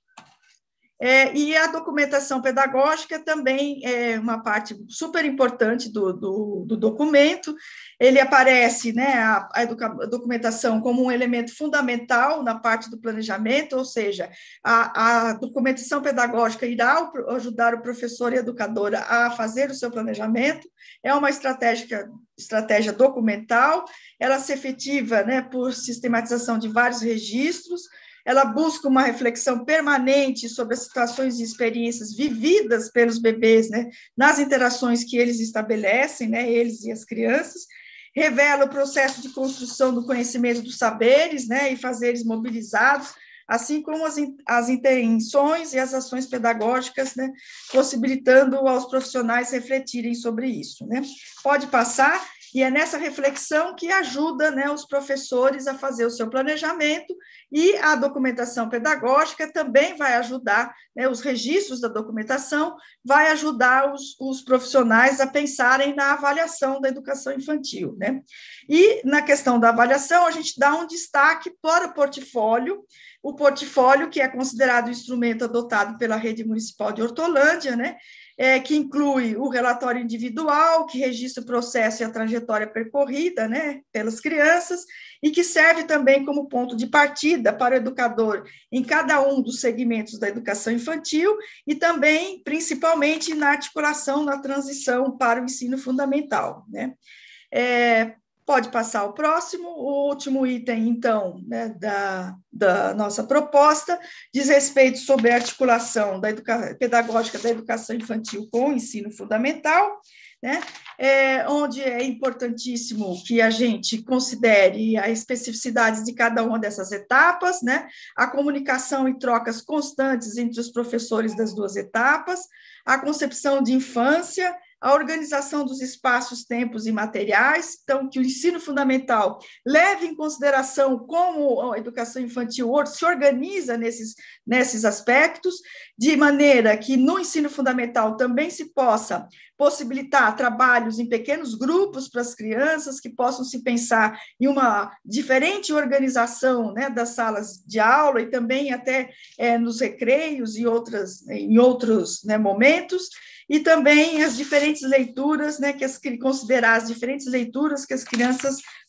É, e a documentação pedagógica também é uma parte super importante do, do, do documento. Ele aparece, né, a, a, educa, a documentação como um elemento fundamental na parte do planejamento, ou seja, a, a documentação pedagógica irá ajudar o professor e a educadora a fazer o seu planejamento. É uma estratégia, estratégia documental, ela se efetiva, né, por sistematização de vários registros. Ela busca uma reflexão permanente sobre as situações e experiências vividas pelos bebês, né, nas interações que eles estabelecem, né, eles e as crianças, revela o processo de construção do conhecimento dos saberes, né, e fazeres mobilizados, assim como as, as intenções e as ações pedagógicas, né, possibilitando aos profissionais refletirem sobre isso, né. Pode passar. E é nessa reflexão que ajuda, né, os professores a fazer o seu planejamento, e a documentação pedagógica também vai ajudar, né, os registros da documentação, vai ajudar os, os profissionais a pensarem na avaliação da educação infantil, né? E na questão da avaliação, a gente dá um destaque para o portfólio, o portfólio que é considerado o instrumento adotado pela Rede Municipal de Hortolândia, né? É, que inclui o relatório individual, que registra o processo e a trajetória percorrida, né, pelas crianças, e que serve também como ponto de partida para o educador em cada um dos segmentos da educação infantil, e também, principalmente, na articulação, na transição para o ensino fundamental, né. É, pode passar o próximo. O último item, então, né, da, da nossa proposta, diz respeito sobre a articulação da educa... pedagógica da educação infantil com o ensino fundamental, né, é, onde é importantíssimo que a gente considere as especificidades de cada uma dessas etapas, né, a comunicação e trocas constantes entre os professores das duas etapas, a concepção de infância, a organização dos espaços, tempos e materiais, então, que o ensino fundamental leve em consideração como a educação infantil se organiza nesses, nesses aspectos, de maneira que no ensino fundamental também se possa possibilitar trabalhos em pequenos grupos para as crianças, que possam se pensar em uma diferente organização, né, das salas de aula e também até é, nos recreios e outras, em outros, né, momentos, e também as diferentes leituras, né, que as, considerar as diferentes leituras que as crianças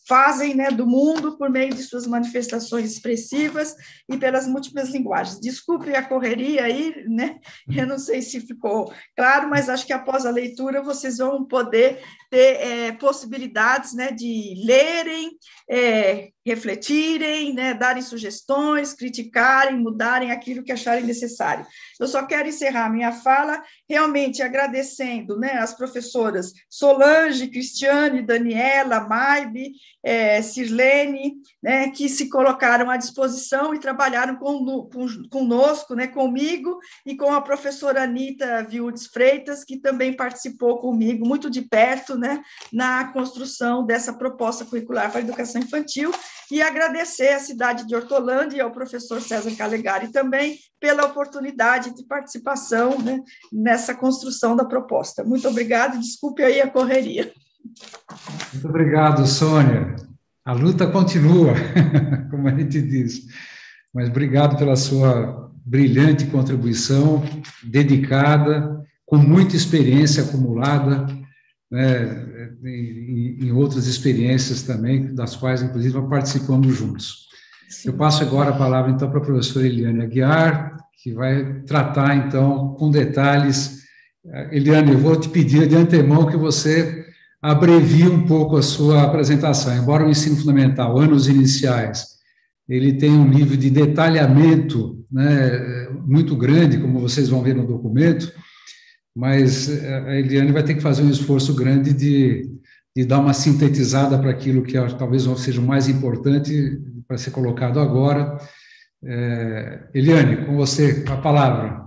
fazem, né, do mundo por meio de suas manifestações expressivas e pelas múltiplas linguagens. Desculpe a correria aí, né? Eu não sei se ficou claro, mas acho que após a leitura vocês vão poder ter é, possibilidades, né, de lerem, é, refletirem, né, darem sugestões, criticarem, mudarem aquilo que acharem necessário. Eu só quero encerrar minha fala realmente agradecendo, né, as professoras Solange, Cristiane, Daniela, Maibe, é, Sirlene, né, que se colocaram à disposição e trabalharam com, com, conosco, né, comigo e com a professora Anita Viúdes Freitas, que também participou comigo muito de perto, né, na construção dessa proposta curricular para a educação infantil, e agradecer à cidade de Hortolândia e ao professor César Calegari também pela oportunidade de participação, né, nessa construção da proposta. Muito obrigada, desculpe aí a correria. Muito obrigado, Sônia. A luta continua, como a gente diz, mas obrigado pela sua brilhante contribuição, dedicada, com muita experiência acumulada, né, em, em outras experiências também, das quais, inclusive, nós participamos juntos. Sim. Eu passo agora a palavra, então, para a professora Eliane Aguiar, que vai tratar, então, com detalhes. Eliane, eu vou te pedir de antemão que você abrevie um pouco a sua apresentação. Embora o ensino fundamental, anos iniciais, ele tem um nível de detalhamento, né, muito grande, como vocês vão ver no documento, mas a Eliane vai ter que fazer um esforço grande de, de dar uma sintetizada para aquilo que talvez seja o mais importante para ser colocado agora. É, Eliane, com você, a palavra.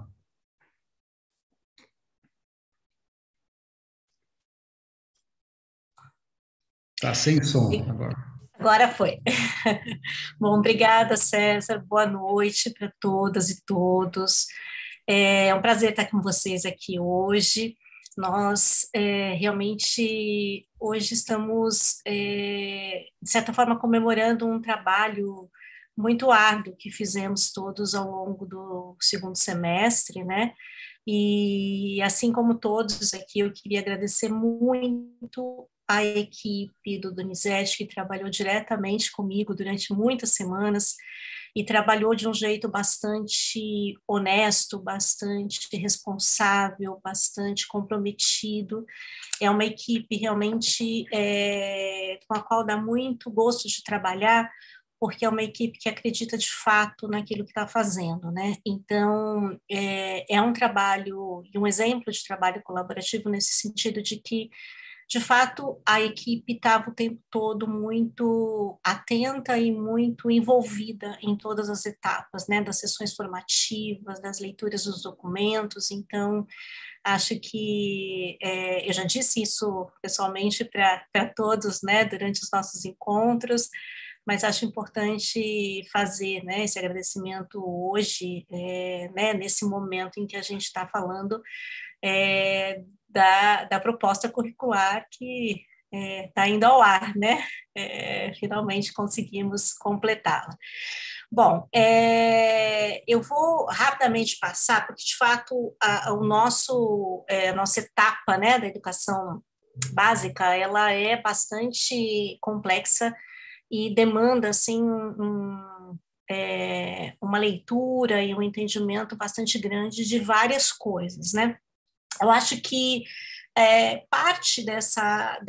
Está sem som agora. Agora foi. Bom, obrigada, César. Boa noite para todas e todos. É um prazer estar com vocês aqui hoje. Nós é, realmente hoje estamos, é, de certa forma, comemorando um trabalho muito árduo que fizemos todos ao longo do segundo semestre, né? E assim como todos aqui, eu queria agradecer muito a equipe do Donizete, que trabalhou diretamente comigo durante muitas semanas e trabalhou de um jeito bastante honesto, bastante responsável, bastante comprometido. É uma equipe realmente é, com a qual dá muito gosto de trabalhar, porque é uma equipe que acredita de fato naquilo que está fazendo, né? Então, é, é um trabalho, e um exemplo de trabalho colaborativo nesse sentido de que, de fato, a equipe estava o tempo todo muito atenta e muito envolvida em todas as etapas, né, das sessões formativas, das leituras dos documentos. Então, acho que, é, eu já disse isso pessoalmente para todos, né, durante os nossos encontros, mas acho importante fazer, né, esse agradecimento hoje, é, né, nesse momento em que a gente está falando é, Da, da proposta curricular que está é, indo ao ar, né? É, finalmente conseguimos completá-la. Bom, é, eu vou rapidamente passar, porque de fato a, a, o nosso, é, a nossa etapa, né, da educação básica, ela é bastante complexa e demanda, assim, um, é, uma leitura e um entendimento bastante grande de várias coisas, né? Eu acho que é, parte dessa,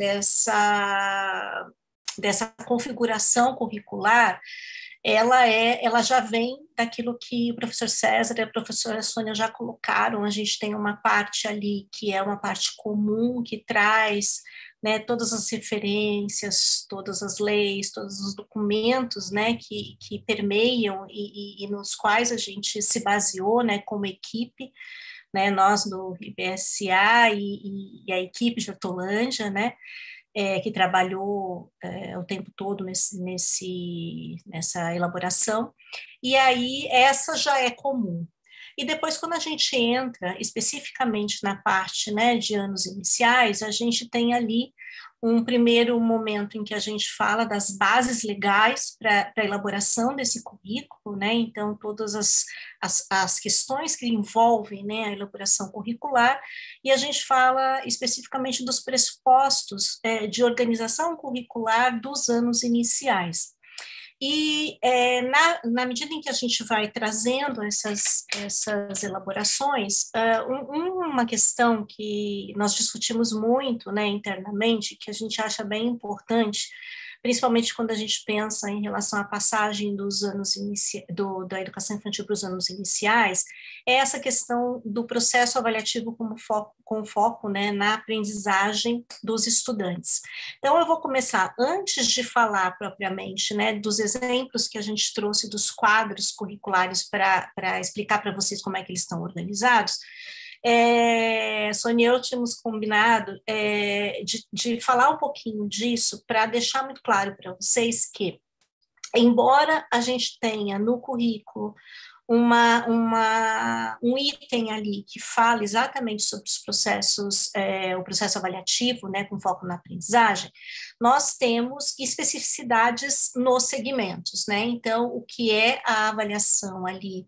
dessa, dessa configuração curricular, ela, é, ela já vem daquilo que o professor César e a professora Sônia já colocaram. A gente tem uma parte ali que é uma parte comum, que traz, né, todas as referências, todas as leis, todos os documentos, né, que, que permeiam e, e, e nos quais a gente se baseou, né, como equipe, né, nós do I B S A e, e a equipe de Hortolândia, né, é, que trabalhou é, o tempo todo nesse, nesse, nessa elaboração, e aí essa já é comum. E depois, quando a gente entra especificamente na parte, né, de anos iniciais, a gente tem ali um primeiro momento em que a gente fala das bases legais para a elaboração desse currículo, né? Então, todas as, as, as questões que envolvem, né, a elaboração curricular, e a gente fala especificamente dos pressupostos é, de organização curricular dos anos iniciais. E é, na, na medida em que a gente vai trazendo essas, essas elaborações, uh, um, uma questão que nós discutimos muito, né, internamente, que a gente acha bem importante, principalmente quando a gente pensa em relação à passagem dos anos inici... do, da educação infantil para os anos iniciais, é essa questão do processo avaliativo como foco, com foco, né, na aprendizagem dos estudantes. Então, eu vou começar, antes de falar propriamente, né, dos exemplos que a gente trouxe dos quadros curriculares para explicar para vocês como é que eles estão organizados. É, Sônia e eu tínhamos combinado é, de, de falar um pouquinho disso para deixar muito claro para vocês que, embora a gente tenha no currículo uma, uma, um item ali que fala exatamente sobre os processos, é, o processo avaliativo, né, com foco na aprendizagem, nós temos especificidades nos segmentos, né? Então, o que é a avaliação ali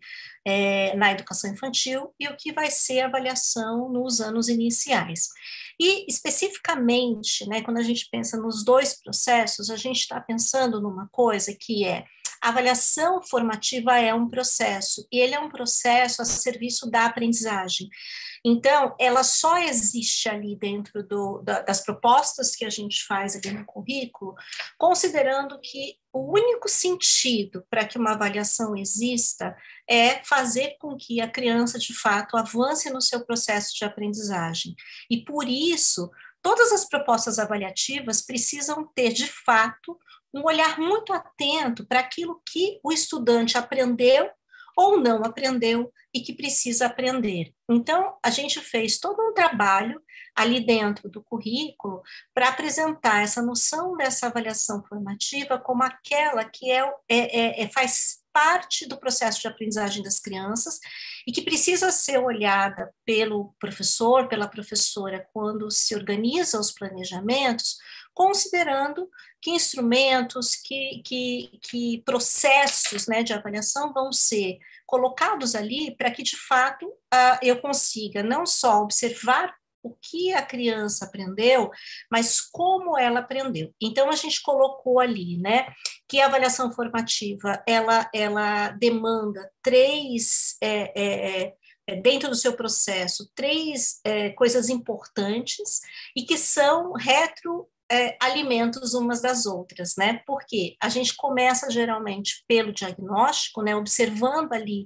é, na educação infantil e o que vai ser a avaliação nos anos iniciais. E, especificamente, né, quando a gente pensa nos dois processos, a gente está pensando numa coisa que é a avaliação formativa é um processo, e ele é um processo a serviço da aprendizagem. Então, ela só existe ali dentro do, da, das propostas que a gente faz ali no currículo, considerando que o único sentido para que uma avaliação exista é fazer com que a criança, de fato, avance no seu processo de aprendizagem. E, por isso, todas as propostas avaliativas precisam ter, de fato, um olhar muito atento para aquilo que o estudante aprendeu ou não aprendeu e que precisa aprender. Então, a gente fez todo um trabalho ali dentro do currículo para apresentar essa noção dessa avaliação formativa como aquela que é, é, é, faz parte do processo de aprendizagem das crianças e que precisa ser olhada pelo professor, pela professora, quando se organiza os planejamentos, considerando que instrumentos, que, que, que processos, né, de avaliação vão ser colocados ali para que, de fato, uh, eu consiga não só observar o que a criança aprendeu, mas como ela aprendeu. Então, a gente colocou ali, né, que a avaliação formativa, ela, ela demanda três, é, é, dentro do seu processo, três é, coisas importantes e que são retro É, alimentos umas das outras, né? Porque a gente começa geralmente pelo diagnóstico, né? Observando ali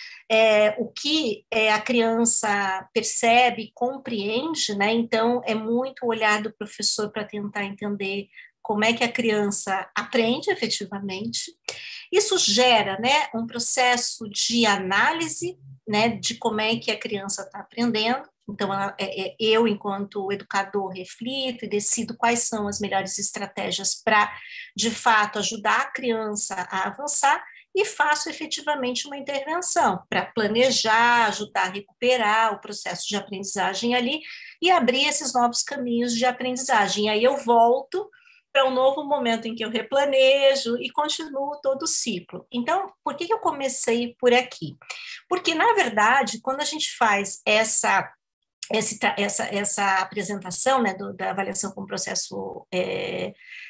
é, o que é, a criança percebe, compreende, né? Então, é muito o olhar do professor para tentar entender como é que a criança aprende efetivamente. Isso gera, né, um processo de análise, né, de como é que a criança está aprendendo. Então, eu, enquanto educador, reflito e decido quais são as melhores estratégias para, de fato, ajudar a criança a avançar e faço efetivamente uma intervenção para planejar, ajudar a recuperar o processo de aprendizagem ali e abrir esses novos caminhos de aprendizagem. E aí eu volto para um novo momento em que eu replanejo e continuo todo o ciclo. Então, por que eu comecei por aqui? Porque, na verdade, quando a gente faz essa Essa, essa, essa apresentação, né, do, da avaliação como processo, é,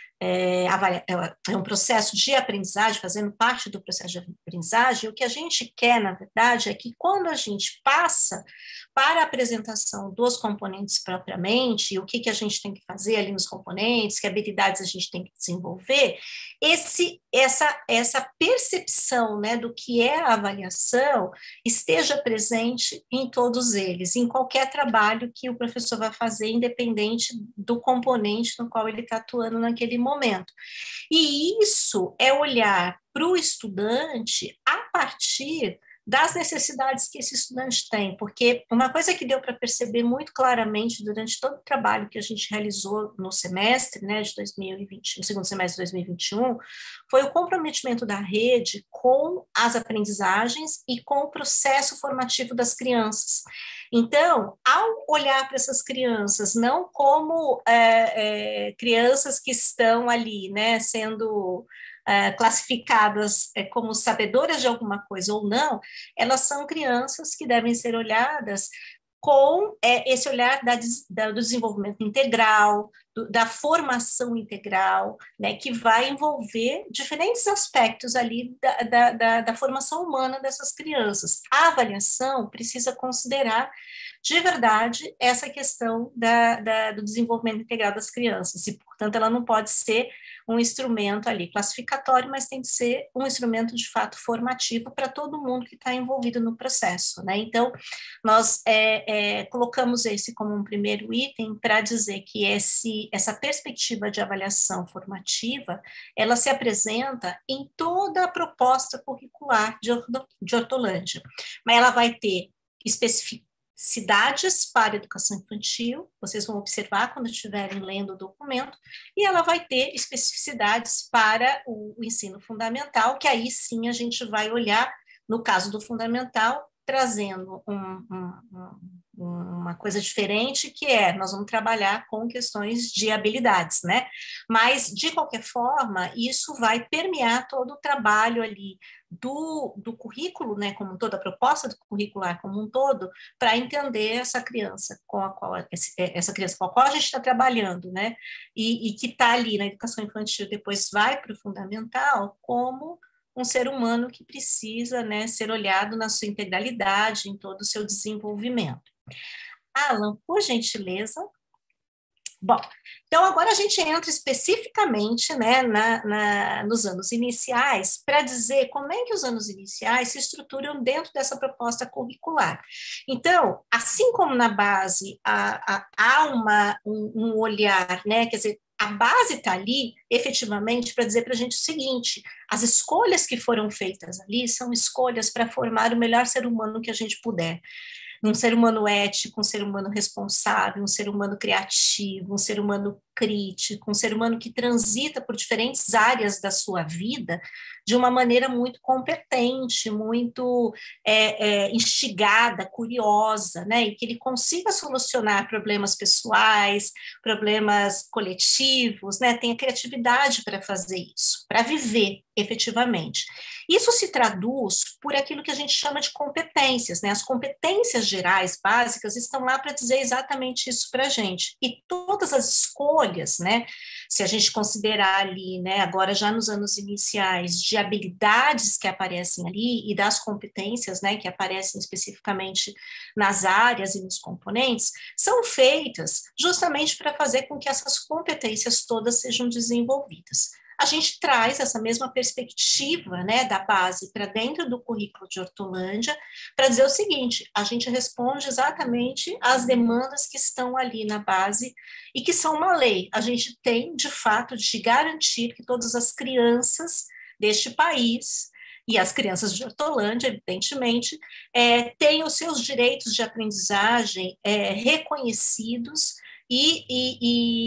é, é um processo de aprendizagem, fazendo parte do processo de aprendizagem, o que a gente quer, na verdade, é que quando a gente passa para a apresentação dos componentes propriamente, o que, que a gente tem que fazer ali nos componentes, que habilidades a gente tem que desenvolver, esse, essa, essa percepção, né, do que é a avaliação esteja presente em todos eles, em qualquer trabalho que o professor vai fazer, independente do componente no qual ele está atuando naquele momento. E isso é olhar para o estudante a partir das necessidades que esse estudante tem, porque uma coisa que deu para perceber muito claramente durante todo o trabalho que a gente realizou no semestre, né, de dois mil e vinte, no segundo semestre de dois mil e vinte e um, foi o comprometimento da rede com as aprendizagens e com o processo formativo das crianças. Então, ao olhar para essas crianças, não como é, é, crianças que estão ali, né, sendo Uh, classificadas uh, como sabedoras de alguma coisa ou não, elas são crianças que devem ser olhadas com uh, esse olhar da, da, do desenvolvimento integral, do, da formação integral, né, que vai envolver diferentes aspectos ali da, da, da, da formação humana dessas crianças. A avaliação precisa considerar de verdade essa questão da, da, do desenvolvimento integral das crianças, e, portanto, ela não pode ser um instrumento ali classificatório, mas tem que ser um instrumento de fato formativo para todo mundo que está envolvido no processo, né? Então, nós é, é, colocamos esse como um primeiro item para dizer que esse, essa perspectiva de avaliação formativa, ela se apresenta em toda a proposta curricular de, de Hortolândia, mas ela vai ter especificidade, cidades para a educação infantil, vocês vão observar quando estiverem lendo o documento, e ela vai ter especificidades para o, o ensino fundamental, que aí sim a gente vai olhar, no caso do fundamental, trazendo um, um, um, uma coisa diferente, que é, nós vamos trabalhar com questões de habilidades, né? Mas, de qualquer forma, isso vai permear todo o trabalho ali do, do currículo, né, como toda a proposta do curricular como um todo, para entender essa criança com a qual, essa criança com a qual a gente está trabalhando, né? E, e que está ali na educação infantil, depois vai para o fundamental, como um ser humano que precisa, né, ser olhado na sua integralidade, em todo o seu desenvolvimento. Alan, por gentileza. Bom, então agora a gente entra especificamente, né, na, na, nos anos iniciais, para dizer como é que os anos iniciais se estruturam dentro dessa proposta curricular. Então, assim como na base há, há, há uma, um, um olhar, né, quer dizer, a base está ali, efetivamente, para dizer para a gente o seguinte: as escolhas que foram feitas ali são escolhas para formar o melhor ser humano que a gente puder. Um ser humano ético, um ser humano responsável, um ser humano criativo, um ser humano crítico, um ser humano que transita por diferentes áreas da sua vida de uma maneira muito competente, muito é, é, instigada, curiosa, né? E que ele consiga solucionar problemas pessoais, problemas coletivos, né? Tenha criatividade para fazer isso, para viver efetivamente. Isso se traduz por aquilo que a gente chama de competências, né? As competências gerais, básicas, estão lá para dizer exatamente isso para a gente. E todas as escolhas, né? Se a gente considerar ali, né, agora já nos anos iniciais, de habilidades que aparecem ali e das competências, né, que aparecem especificamente nas áreas e nos componentes, são feitas justamente para fazer com que essas competências todas sejam desenvolvidas. A gente traz essa mesma perspectiva, né, da base para dentro do currículo de Hortolândia, para dizer o seguinte: a gente responde exatamente às demandas que estão ali na base e que são uma lei. A gente tem, de fato, de garantir que todas as crianças deste país, e as crianças de Hortolândia, evidentemente, é, têm os seus direitos de aprendizagem é, reconhecidos, E, e,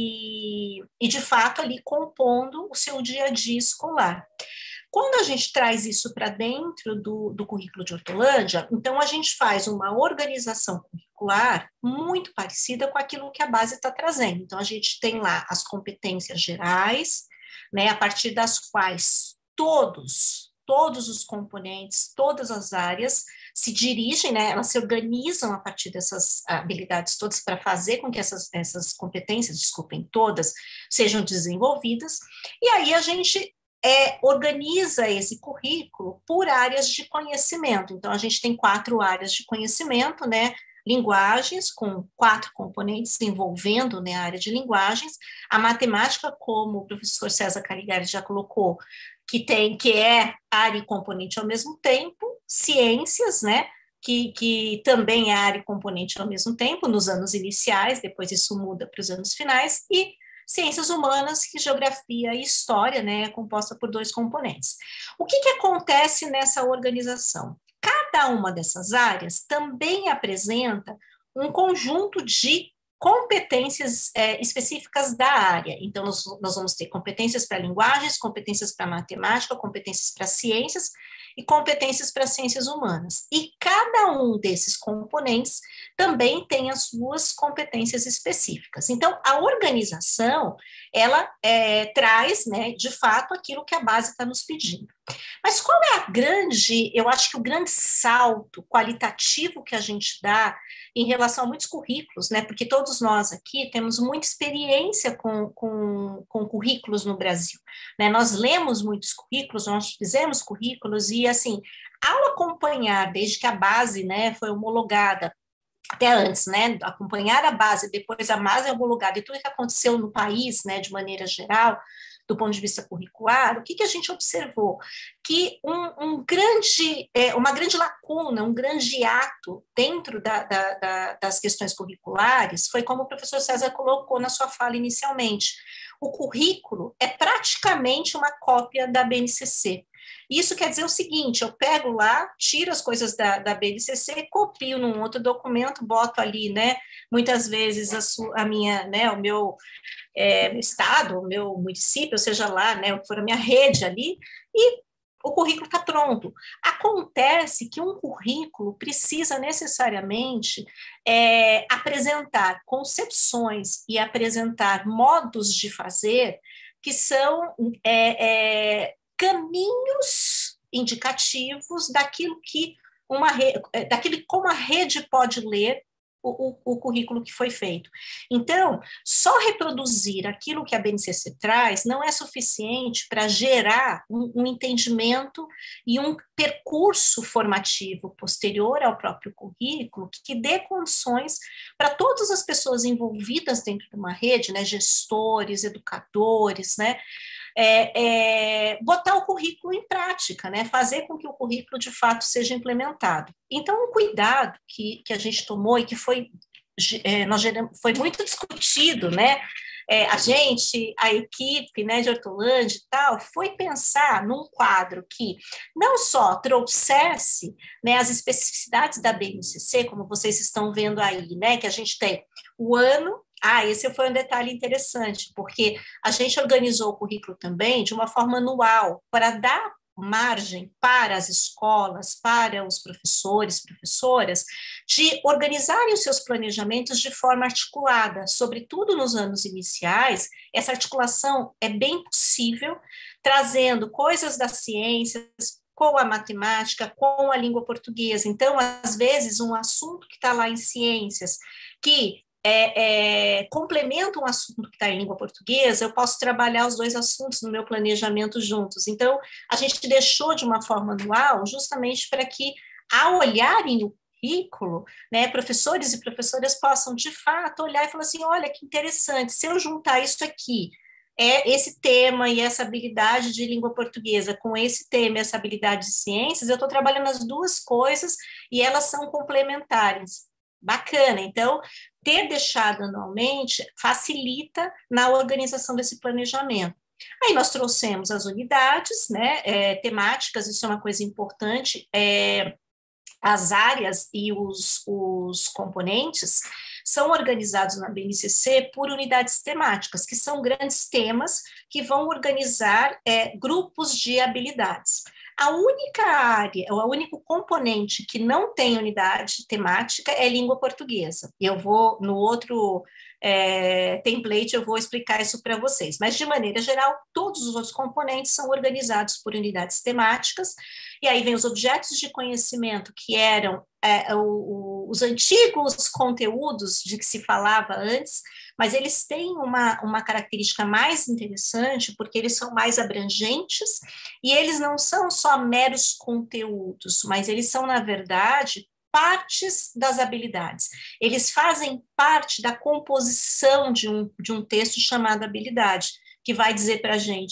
e, e, de fato, ali compondo o seu dia a dia escolar. Quando a gente traz isso para dentro do, do currículo de Hortolândia, então a gente faz uma organização curricular muito parecida com aquilo que a base está trazendo. Então, a gente tem lá as competências gerais, né, a partir das quais todos, todos os componentes, todas as áreas se dirigem, né, elas se organizam a partir dessas habilidades todas para fazer com que essas, essas competências, desculpem, todas, sejam desenvolvidas, e aí a gente é, organiza esse currículo por áreas de conhecimento. Então, a gente tem quatro áreas de conhecimento, né, linguagens, com quatro componentes envolvendo, né, a área de linguagens, a matemática, como o professor César Caligari já colocou, que tem, que é área e componente ao mesmo tempo, ciências, né, que, que também é área e componente ao mesmo tempo, nos anos iniciais, depois isso muda para os anos finais, e ciências humanas, que geografia e história, né, é composta por dois componentes. O que que acontece nessa organização? Cada cada uma dessas áreas também apresenta um conjunto de competências é, específicas da área. Então, nós, nós vamos ter competências para linguagens, competências para matemática, competências para ciências e competências para ciências humanas. E cada um desses componentes também tem as suas competências específicas. Então, a organização, ela é, traz, né, de fato, aquilo que a base está nos pedindo. Mas qual é a grande, eu acho que o grande salto qualitativo que a gente dá em relação a muitos currículos, né? Porque todos nós aqui temos muita experiência com, com, com currículos no Brasil, né? Nós lemos muitos currículos, nós fizemos currículos e, assim, ao acompanhar, desde que a base, né, foi homologada, até antes, né, acompanhar a base, depois a base é homologada e tudo que aconteceu no país, né, de maneira geral, do ponto de vista curricular, o que, que a gente observou? Que um, um grande, é, uma grande lacuna, um grande ato dentro da, da, da, das questões curriculares foi como o professor César colocou na sua fala inicialmente. O currículo é praticamente uma cópia da B N C C. Isso quer dizer o seguinte, eu pego lá, tiro as coisas da, da B N C C, copio num outro documento, boto ali, né, muitas vezes a, su, a minha, né, o meu é, estado, o meu município, seja lá, né, o que for a minha rede ali, e o currículo está pronto. Acontece que um currículo precisa necessariamente é, apresentar concepções e apresentar modos de fazer que são é, é, caminhos indicativos daquilo que uma rede, daquilo como a rede pode ler o, o, o currículo que foi feito. Então, só reproduzir aquilo que a B N C C traz não é suficiente para gerar um, um entendimento e um percurso formativo posterior ao próprio currículo que dê condições para todas as pessoas envolvidas dentro de uma rede, né, gestores, educadores, né, É, é, botar o currículo em prática, né? Fazer com que o currículo de fato seja implementado. Então, um cuidado que, que a gente tomou e que foi, é, nós geramos, foi muito discutido, né? É, a gente, a equipe, né, de Hortolândia e tal, foi pensar num quadro que não só trouxesse, né, as especificidades da B N C C, como vocês estão vendo aí, né, que a gente tem o ano. Ah, esse foi um detalhe interessante, porque a gente organizou o currículo também de uma forma anual, para dar margem para as escolas, para os professores, professoras, de organizarem os seus planejamentos de forma articulada, sobretudo nos anos iniciais. Essa articulação é bem possível, trazendo coisas das ciências, com a matemática, com a língua portuguesa. Então, às vezes, um assunto que está lá em ciências, que É, é, complementa um assunto que está em língua portuguesa, eu posso trabalhar os dois assuntos no meu planejamento juntos. Então, a gente deixou de uma forma anual justamente para que, ao olharem o currículo, né, professores e professoras possam, de fato, olhar e falar assim, olha, que interessante, se eu juntar isso aqui, é esse tema e essa habilidade de língua portuguesa com esse tema e essa habilidade de ciências, eu estou trabalhando as duas coisas e elas são complementares. Bacana, então, ter deixado anualmente facilita na organização desse planejamento. Aí nós trouxemos as unidades, né, é, temáticas, isso é uma coisa importante, é, as áreas e os, os componentes são organizados na B N C C por unidades temáticas, que são grandes temas que vão organizar é, grupos de habilidades. A única área, o único componente que não tem unidade temática é língua portuguesa. Eu vou, no outro é, template, eu vou explicar isso para vocês. Mas, de maneira geral, todos os outros componentes são organizados por unidades temáticas, e aí vem os objetos de conhecimento, que eram é, o, o, os antigos conteúdos de que se falava antes, mas eles têm uma, uma característica mais interessante, porque eles são mais abrangentes, e eles não são só meros conteúdos, mas eles são, na verdade, partes das habilidades. Eles fazem parte da composição de um, de um texto chamado habilidade, que vai dizer para a gente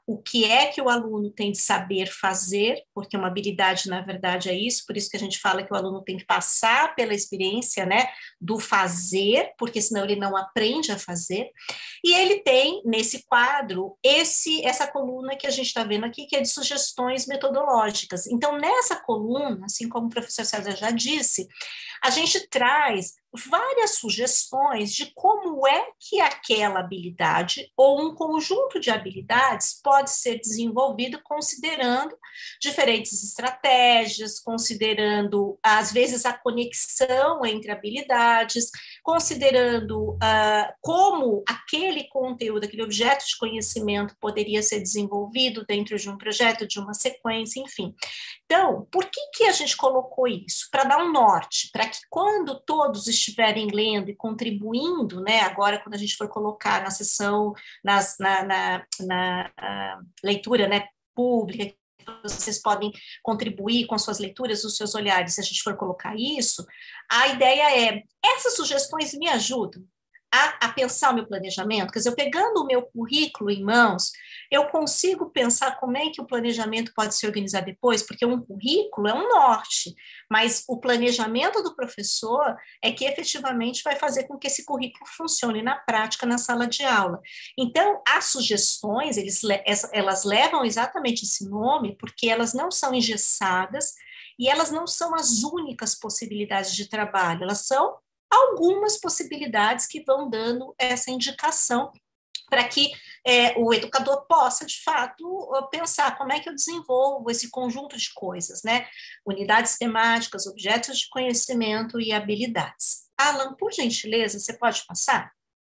o que é que o aluno tem de saber fazer, porque uma habilidade, na verdade, é isso, por isso que a gente fala que o aluno tem que passar pela experiência, né, do fazer, porque senão ele não aprende a fazer, e ele tem, nesse quadro, esse, essa coluna que a gente está vendo aqui, que é de sugestões metodológicas. Então, nessa coluna, assim como o professor César já disse, a gente traz várias sugestões de como é que aquela habilidade ou um conjunto de habilidades pode ser desenvolvido considerando diferentes estratégias, considerando, às vezes, a conexão entre habilidades, considerando uh, como aquele conteúdo, aquele objeto de conhecimento poderia ser desenvolvido dentro de um projeto, de uma sequência, enfim. Então, por que, que a gente colocou isso? Para dar um norte, para que quando todos estiverem lendo e contribuindo, né, agora quando a gente for colocar na sessão, nas, na, na, na leitura, né, pública, vocês podem contribuir com as suas leituras, os seus olhares, se a gente for colocar isso, a ideia é, essas sugestões me ajudam a, a pensar o meu planejamento, quer dizer, eu pegando o meu currículo em mãos, eu consigo pensar como é que o planejamento pode se organizar depois, porque um currículo é um norte, mas o planejamento do professor é que efetivamente vai fazer com que esse currículo funcione na prática, na sala de aula. Então, as sugestões, eles, elas levam exatamente esse nome, porque elas não são engessadas e elas não são as únicas possibilidades de trabalho, elas são algumas possibilidades que vão dando essa indicação para que é, o educador possa, de fato, pensar como é que eu desenvolvo esse conjunto de coisas, né? Unidades temáticas, objetos de conhecimento e habilidades. Alan, por gentileza, você pode passar?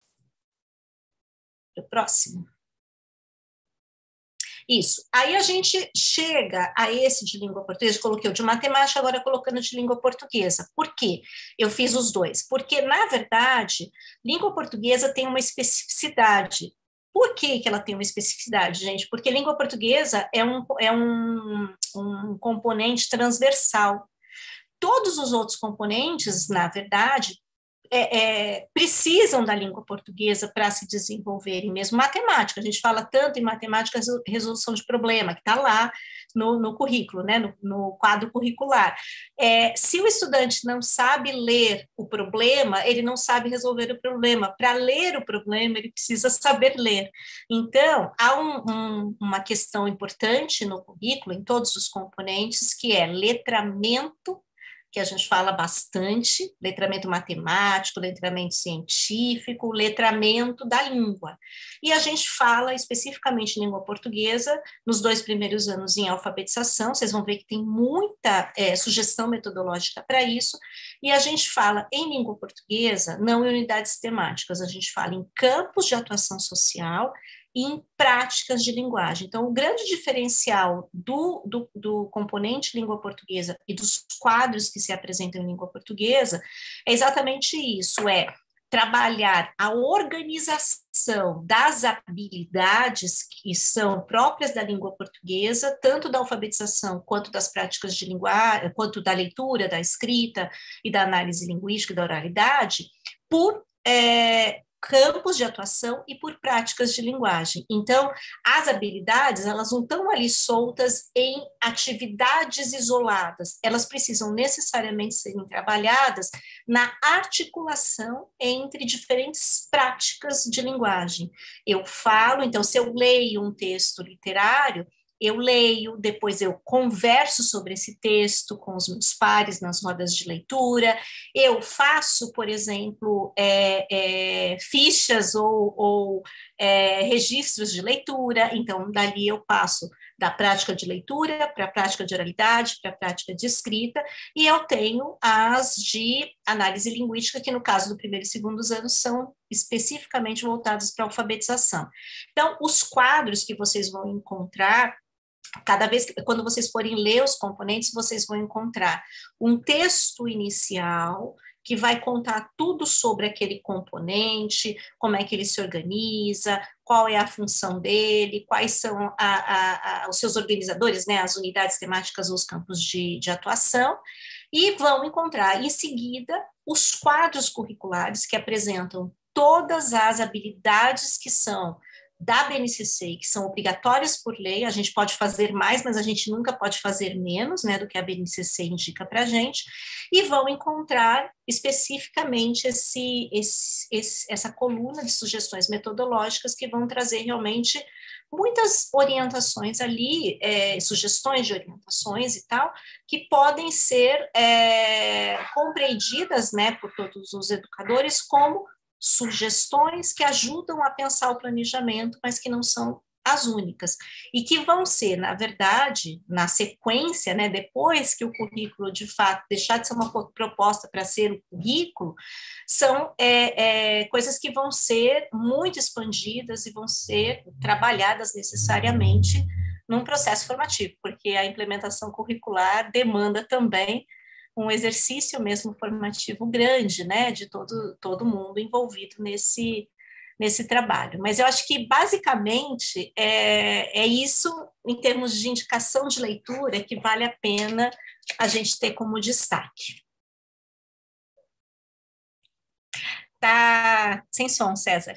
Para o próximo. Isso. Aí a gente chega a esse de língua portuguesa, coloquei o de matemática, agora colocando de língua portuguesa. Por quê? Eu fiz os dois. Porque, na verdade, língua portuguesa tem uma especificidade. Por que que ela tem uma especificidade, gente? Porque língua portuguesa é um, é um, um componente transversal. Todos os outros componentes, na verdade, É, é, precisam da língua portuguesa para se desenvolverem, mesmo matemática. A gente fala tanto em matemática, resolução de problema, que está lá no, no currículo, né, no, no quadro curricular. É, se o estudante não sabe ler o problema, ele não sabe resolver o problema. Para ler o problema, ele precisa saber ler. Então, há um, um, uma questão importante no currículo, em todos os componentes, que é letramento, que a gente fala bastante, letramento matemático, letramento científico, letramento da língua. E a gente fala especificamente em língua portuguesa, nos dois primeiros anos em alfabetização, vocês vão ver que tem muita é, sugestão metodológica para isso, e a gente fala em língua portuguesa, não em unidades temáticas, a gente fala em campos de atuação social, e em práticas de linguagem. Então, o grande diferencial do, do, do componente língua portuguesa e dos quadros que se apresentam em língua portuguesa é exatamente isso, é trabalhar a organização das habilidades que são próprias da língua portuguesa, tanto da alfabetização quanto das práticas de linguagem, quanto da leitura, da escrita e da análise linguística e da oralidade, por é, campos de atuação e por práticas de linguagem. Então, as habilidades, elas não estão ali soltas em atividades isoladas, elas precisam necessariamente serem trabalhadas na articulação entre diferentes práticas de linguagem. Eu falo, então, se eu leio um texto literário, eu leio, depois eu converso sobre esse texto com os meus pares nas rodas de leitura, eu faço, por exemplo, é, é, fichas ou, ou é, registros de leitura, então dali eu passo da prática de leitura para a prática de oralidade, para a prática de escrita, e eu tenho as de análise linguística, que no caso do primeiro e segundo anos são especificamente voltadas para a alfabetização. Então, os quadros que vocês vão encontrar, cada vez que, quando vocês forem ler os componentes, vocês vão encontrar um texto inicial que vai contar tudo sobre aquele componente, como é que ele se organiza, qual é a função dele, quais são a, a, a, os seus organizadores, né, as unidades temáticas ou os campos de, de atuação, e vão encontrar, em seguida, os quadros curriculares que apresentam todas as habilidades que são da B N C C, que são obrigatórias por lei. A gente pode fazer mais, mas a gente nunca pode fazer menos, né, do que a B N C C indica para a gente, e vão encontrar especificamente esse, esse, esse, essa coluna de sugestões metodológicas que vão trazer realmente muitas orientações ali, é, sugestões de orientações e tal, que podem ser é, compreendidas, né, por todos os educadores como sugestões que ajudam a pensar o planejamento, mas que não são as únicas, e que vão ser, na verdade, na sequência, né, depois que o currículo, de fato, deixar de ser uma proposta para ser o currículo, são é, é, coisas que vão ser muito expandidas e vão ser trabalhadas necessariamente num processo formativo, porque a implementação curricular demanda também um exercício mesmo formativo grande, né, de todo, todo mundo envolvido nesse nesse trabalho. Mas eu acho que, basicamente, é, é isso, em termos de indicação de leitura, que vale a pena a gente ter como destaque. Tá sem som, César.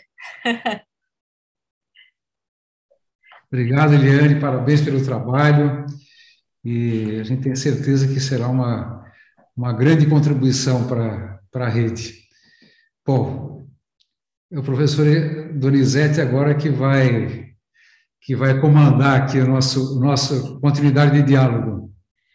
Obrigado, Eliane, parabéns pelo trabalho, e a gente tem certeza que será uma, uma grande contribuição para, para a rede. Bom, é o professor Donizete agora que vai, que vai comandar aqui a nosso, nossa continuidade de diálogo.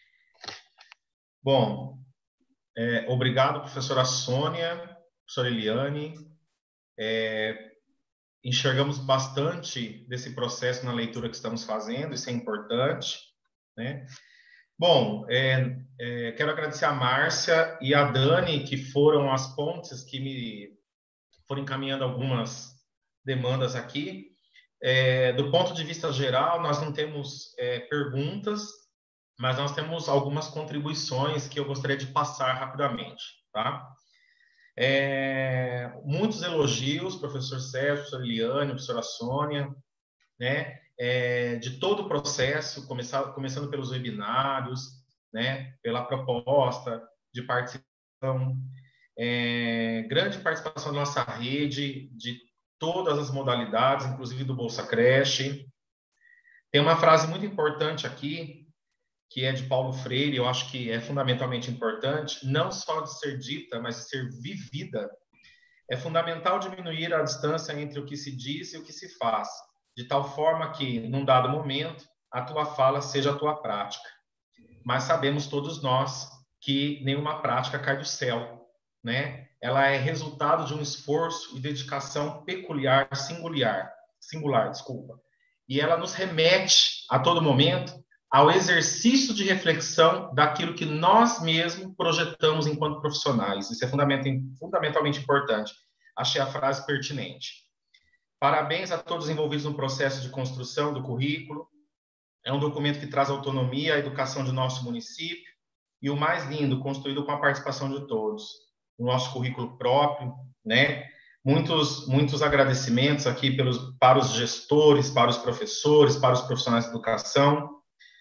Bom, é, obrigado, professora Sônia, professora Eliane. É, enxergamos bastante desse processo na leitura que estamos fazendo, isso é importante, né? Bom, é, é, quero agradecer a Márcia e a Dani, que foram as pontes que me foram encaminhando algumas demandas aqui. É, do ponto de vista geral, nós não temos é, perguntas, mas nós temos algumas contribuições que eu gostaria de passar rapidamente, tá? É, muitos elogios, professor Sérgio, professora Eliane, professora Sônia, né? É, de todo o processo, começar, começando pelos webinários, né? Pela proposta de participação, é, grande participação da nossa rede, de todas as modalidades, inclusive do Bolsa Creche. Tem uma frase muito importante aqui, que é de Paulo Freire, eu acho que é fundamentalmente importante, não só de ser dita, mas de ser vivida. É fundamental diminuir a distância entre o que se diz e o que se faz, de tal forma que, num dado momento, a tua fala seja a tua prática. Mas sabemos todos nós que nenhuma prática cai do céu, né? Ela é resultado de um esforço e dedicação peculiar, singular, singular, desculpa. E ela nos remete, a todo momento, ao exercício de reflexão daquilo que nós mesmos projetamos enquanto profissionais. Isso é fundamentalmente importante. Achei a frase pertinente. Parabéns a todos envolvidos no processo de construção do currículo. É um documento que traz autonomia à educação de nosso município e, o mais lindo, construído com a participação de todos. O nosso currículo próprio, né? Muitos, muitos agradecimentos aqui pelos, para os gestores, para os professores, para os profissionais de educação.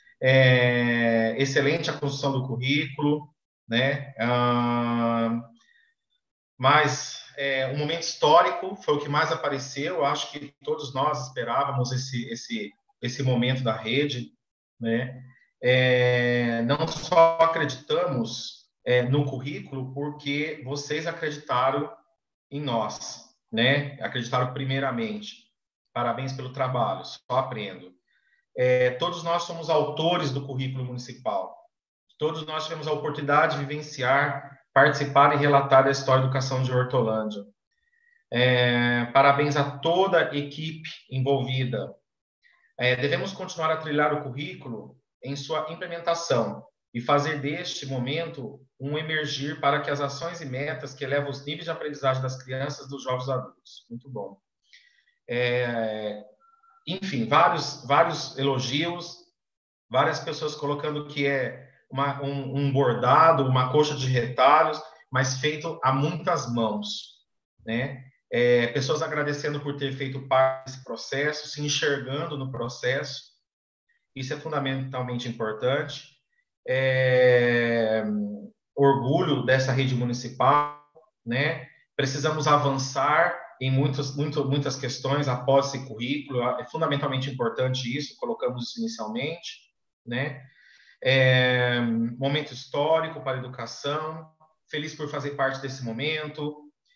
É, excelente a construção do currículo, né? Ah, mas é, um momento histórico foi o que mais apareceu. Eu acho que todos nós esperávamos esse esse esse momento da rede, né? É, não só acreditamos é, no currículo porque vocês acreditaram em nós, né? Acreditaram primeiramente. Parabéns pelo trabalho. Só aprendo. É, todos nós somos autores do currículo municipal. Todos nós tivemos a oportunidade de vivenciar, participar e relatar da história da educação de Hortolândia. É, parabéns a toda a equipe envolvida. É, devemos continuar a trilhar o currículo em sua implementação e fazer deste momento um emergir para que as ações e metas que elevam os níveis de aprendizagem das crianças, dos jovens e adultos. Muito bom. É, enfim, vários, vários elogios, várias pessoas colocando que é uma, um, um bordado, uma coxa de retalhos, mas feito a muitas mãos, né? É, pessoas agradecendo por ter feito parte desse processo, se enxergando no processo. Isso é fundamentalmente importante. É, orgulho dessa rede municipal, né? Precisamos avançar em muitas, muito, muitas questões após esse currículo. É fundamentalmente importante isso, colocamos isso inicialmente, né? É, momento histórico para a educação, feliz por fazer parte desse momento.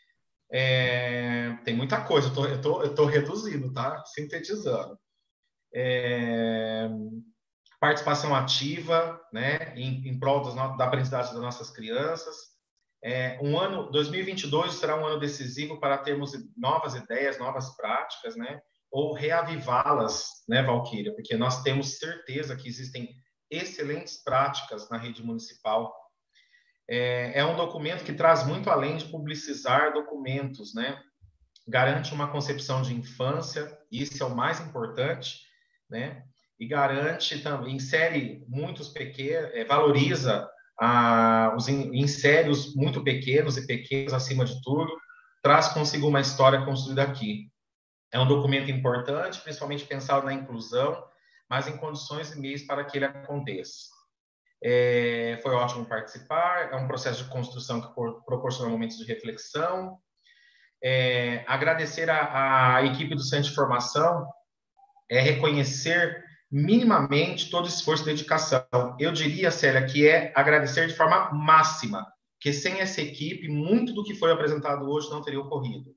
É, tem muita coisa, eu tô, eu tô, eu tô reduzindo, tá? Sintetizando. É, participação ativa, né, em, em prol das, da aprendizagem das nossas crianças. É, um ano, dois mil e vinte e dois será um ano decisivo para termos novas ideias, novas práticas, né, ou reavivá-las, né, Valquíria, porque nós temos certeza que existem excelentes práticas na rede municipal. É, é um documento que traz muito além de publicizar documentos, né, garante uma concepção de infância, isso é o mais importante, né, e garante também, insere muitos pequenos, é, valoriza a, os insere os muito pequenos e pequenos acima de tudo, traz consigo uma história construída aqui. É um documento importante, principalmente pensado na inclusão, mas em condições e meios para que ele aconteça. É, foi ótimo participar, é um processo de construção que proporciona momentos de reflexão. É, agradecer a, a equipe do Centro de Formação é reconhecer minimamente todo esforço e dedicação. Eu diria, Célia, que é agradecer de forma máxima, porque sem essa equipe, muito do que foi apresentado hoje não teria ocorrido.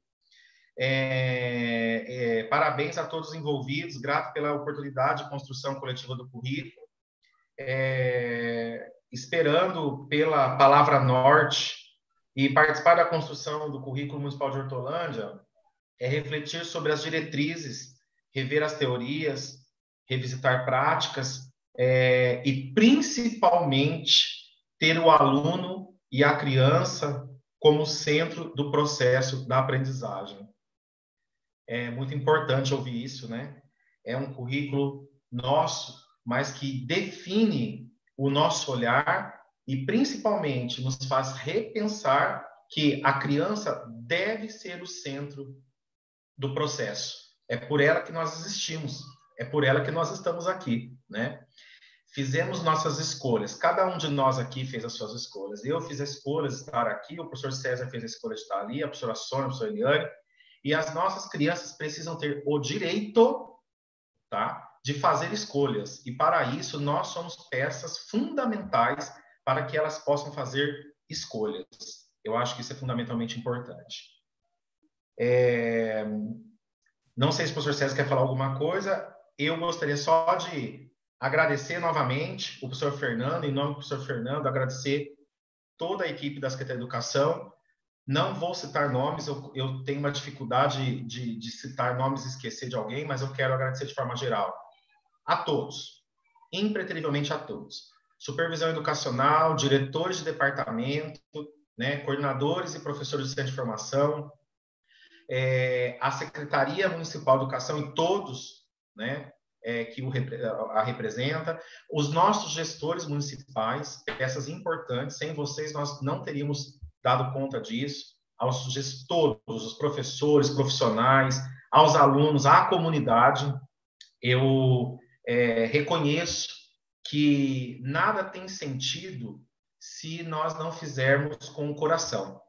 É, é, parabéns a todos os envolvidos, grato pela oportunidade de construção coletiva do currículo, é, esperando pela palavra norte e participar da construção do currículo municipal de Hortolândia é refletir sobre as diretrizes, rever as teorias, revisitar práticas é, e, principalmente, ter o aluno e a criança como centro do processo da aprendizagem. É muito importante ouvir isso, né? É um currículo nosso, mas que define o nosso olhar e, principalmente, nos faz repensar que a criança deve ser o centro do processo. É por ela que nós existimos, é por ela que nós estamos aqui, né? Fizemos nossas escolhas, cada um de nós aqui fez as suas escolhas. Eu fiz a escolha de estar aqui, o professor César fez a escolha de estar ali, a professora Sônia, a professora Eliane, e as nossas crianças precisam ter o direito, tá, de fazer escolhas. E para isso, nós somos peças fundamentais para que elas possam fazer escolhas. Eu acho que isso é fundamentalmente importante. É... Não sei se o professor César quer falar alguma coisa. Eu gostaria só de agradecer novamente o professor Fernando, em nome do professor Fernando, agradecer toda a equipe da Secretaria de Educação. Não vou citar nomes, eu, eu tenho uma dificuldade de, de citar nomes e esquecer de alguém, mas eu quero agradecer de forma geral a todos, impreterivelmente a todos. Supervisão educacional, diretores de departamento, né, coordenadores e professores de centro de formação, é, a Secretaria Municipal de Educação e todos, né, é, que o, a representa, os nossos gestores municipais, peças importantes, sem vocês nós não teríamos dado conta disso, aos gestores, os professores, profissionais, aos alunos, à comunidade. Eu é, reconheço que nada tem sentido se nós não fizermos com o coração.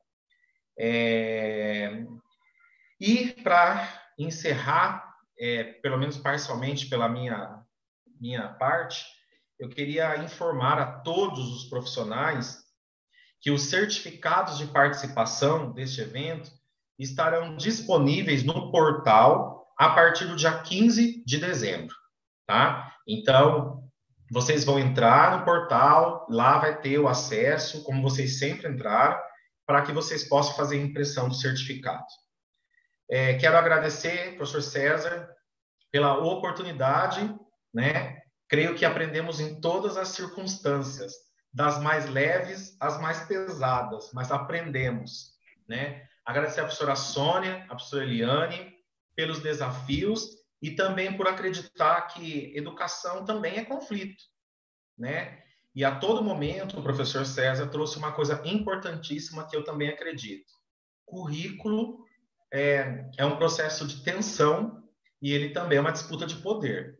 É, e para encerrar, é, pelo menos parcialmente pela minha, minha parte, eu queria informar a todos os profissionais que os certificados de participação deste evento estarão disponíveis no portal a partir do dia quinze de dezembro, tá? Então, vocês vão entrar no portal, lá vai ter o acesso, como vocês sempre entraram, para que vocês possam fazer a impressão do certificado. É, quero agradecer, professor César, pela oportunidade, né? Creio que aprendemos em todas as circunstâncias, das mais leves às mais pesadas, mas aprendemos, né? Agradecer a professora Sônia, a professora Eliane, pelos desafios e também por acreditar que educação também é conflito, né? E a todo momento o professor César trouxe uma coisa importantíssima que eu também acredito. Currículo é, é um processo de tensão e ele também é uma disputa de poder.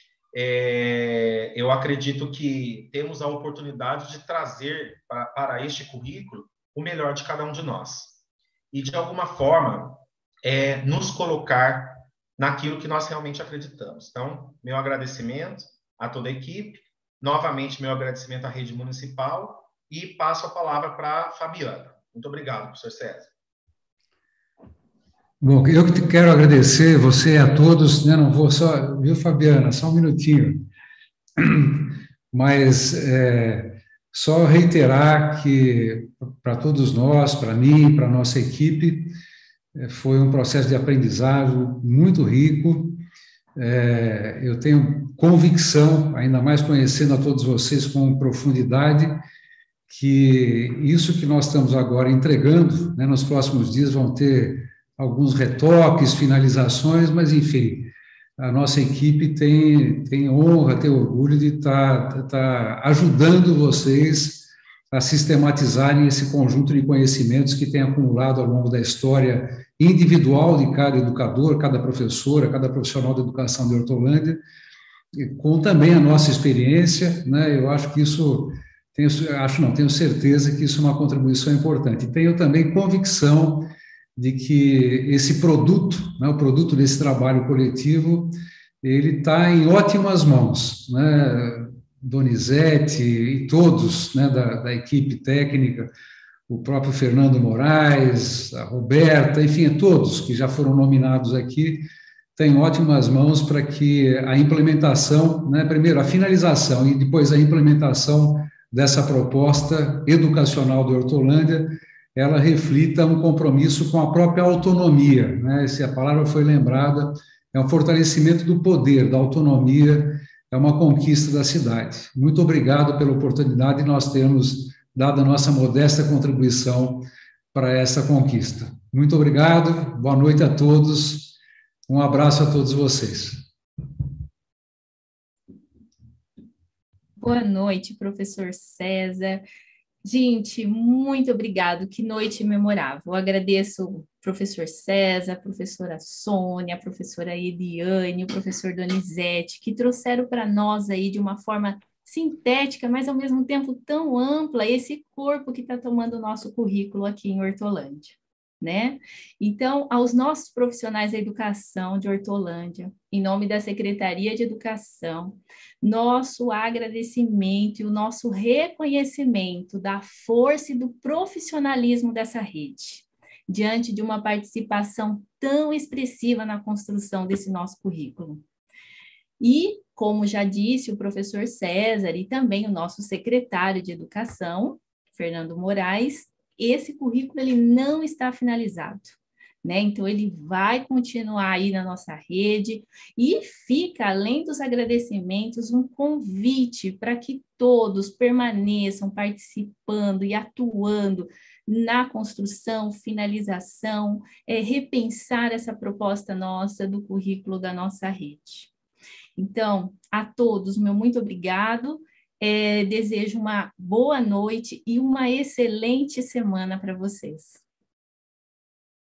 É, eu acredito que temos a oportunidade de trazer para, para este currículo o melhor de cada um de nós. E, de alguma forma, é nos colocar naquilo que nós realmente acreditamos. Então, meu agradecimento a toda a equipe, novamente meu agradecimento à rede municipal e passo a palavra para a Fabiana. Muito obrigado, professor César. Bom, eu que quero agradecer você a todos, né? Não vou só, viu, Fabiana, só um minutinho, mas é, só reiterar que para todos nós, para mim, para a nossa equipe, foi um processo de aprendizado muito rico. É, eu tenho convicção, ainda mais conhecendo a todos vocês com profundidade, que isso que nós estamos agora entregando, né, nos próximos dias vão ter alguns retoques, finalizações, mas, enfim, a nossa equipe tem, tem honra, tem orgulho de estar, estar ajudando vocês a sistematizarem esse conjunto de conhecimentos que tem acumulado ao longo da história individual de cada educador, cada professora, cada profissional da educação de Hortolândia, com também a nossa experiência, né? Eu acho que isso, tenho, acho não, tenho certeza que isso é uma contribuição importante. Tenho também convicção de que esse produto, né, o produto desse trabalho coletivo, ele está em ótimas mãos, né? Donizete e todos, né, da, da equipe técnica, o próprio Fernando Moraes, a Roberta, enfim, todos que já foram nominados aqui, têm ótimas mãos para que a implementação, né, primeiro a finalização e depois a implementação dessa proposta educacional do Hortolândia, ela reflita um compromisso com a própria autonomia, né? Se a palavra foi lembrada, é um fortalecimento do poder, da autonomia, é uma conquista da cidade. Muito obrigado pela oportunidade de nós termos dado a nossa modesta contribuição para essa conquista. Muito obrigado, boa noite a todos, um abraço a todos vocês. Boa noite, professor César. Gente, muito obrigado, que noite memorável. Eu agradeço o professor César, a professora Sônia, a professora Eliane, o professor Donizete, que trouxeram para nós aí de uma forma sintética, mas ao mesmo tempo tão ampla, esse corpo que está tomando o nosso currículo aqui em Hortolândia, né? Então, aos nossos profissionais da educação de Hortolândia, em nome da Secretaria de Educação, nosso agradecimento e o nosso reconhecimento da força e do profissionalismo dessa rede, diante de uma participação tão expressiva na construção desse nosso currículo. E, como já disse o professor César e também o nosso secretário de Educação, Fernando Moraes, esse currículo ele não está finalizado, né? Então, ele vai continuar aí na nossa rede e fica, além dos agradecimentos, um convite para que todos permaneçam participando e atuando na construção, finalização, é, repensar essa proposta nossa do currículo da nossa rede. Então, a todos, meu muito obrigado. É, desejo uma boa noite e uma excelente semana para vocês.